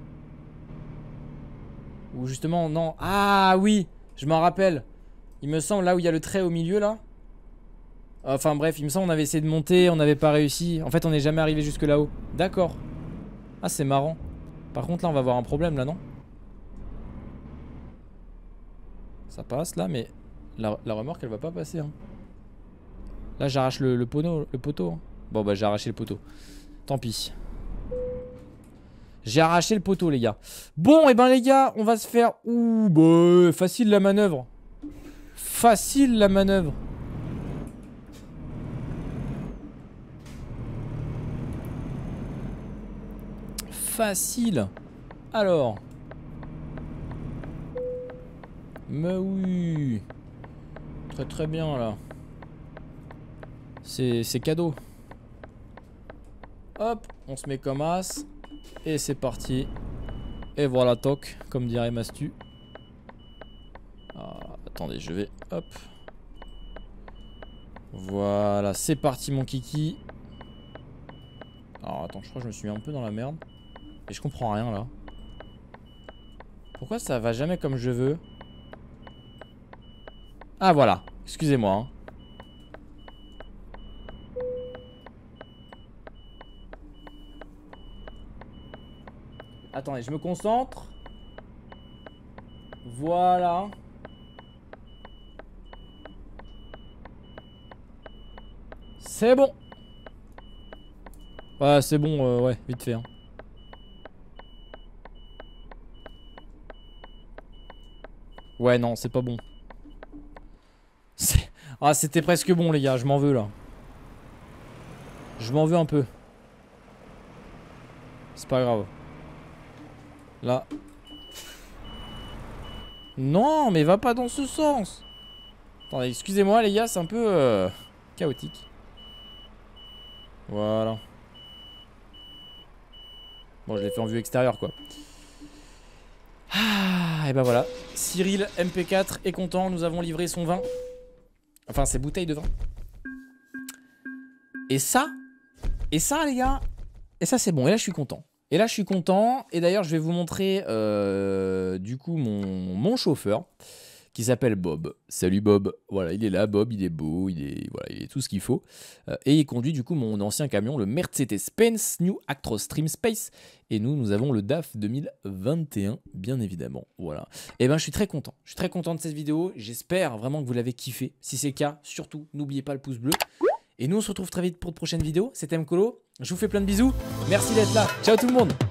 Ou justement non. Ah oui, je m'en rappelle. Il me semble là où il y a le trait au milieu là. Enfin bref, il me semble on avait essayé de monter, on n'avait pas réussi. En fait on n'est jamais arrivé jusque là-haut. D'accord. Ah c'est marrant. Par contre là on va avoir un problème là non? Ça passe là mais la, la remorque elle va pas passer hein. Là j'arrache le, le, pono, le poteau. Hein. Bon bah j'ai arraché le poteau. Tant pis. J'ai arraché le poteau les gars. Bon et ben les gars on va se faire... Ouh bah facile la manœuvre. Facile la manœuvre. Facile. Alors. Mais oui. Très très bien là. C'est cadeau. Hop, on se met comme as. Et c'est parti. Et voilà toc, comme dirait Mastu. Ah, attendez, je vais... Hop. Voilà, c'est parti mon kiki. Alors attends, je crois que je me suis mis un peu dans la merde. Et je comprends rien là. Pourquoi ça va jamais comme je veux? Ah voilà, excusez-moi hein. Attendez, je me concentre. Voilà. C'est bon. Ouais, c'est bon, euh, ouais, vite fait hein. Ouais, non, c'est pas bon. Ah, c'était presque bon, les gars. Je m'en veux, là. Je m'en veux un peu. C'est pas grave. Là. Non, mais va pas dans ce sens. Attendez, excusez-moi, les gars. C'est un peu euh, chaotique. Voilà. Bon, je l'ai fait en vue extérieure, quoi. Ah, et ben voilà. Cyril M P quatre est content. Nous avons livré son vin. Enfin, ses bouteilles de vin. Et ça, et ça, les gars, et ça, c'est bon. Et là, je suis content. Et là, je suis content. Et d'ailleurs, je vais vous montrer, euh, du coup, mon, mon chauffeur, qui s'appelle Bob. Salut Bob. Voilà, il est là, Bob. Il est beau. Il est, voilà, il est tout ce qu'il faut. Euh, et il conduit, du coup, mon ancien camion, le Mercedes-Benz New Actros Stream Space. Et nous, nous avons le D A F deux mille vingt et un, bien évidemment. Voilà. Et ben, je suis très content. Je suis très content de cette vidéo. J'espère vraiment que vous l'avez kiffé. Si c'est le cas, surtout, n'oubliez pas le pouce bleu. Et nous, on se retrouve très vite pour de prochaines vidéos. C'était Mkolo. Je vous fais plein de bisous. Merci d'être là. Ciao tout le monde.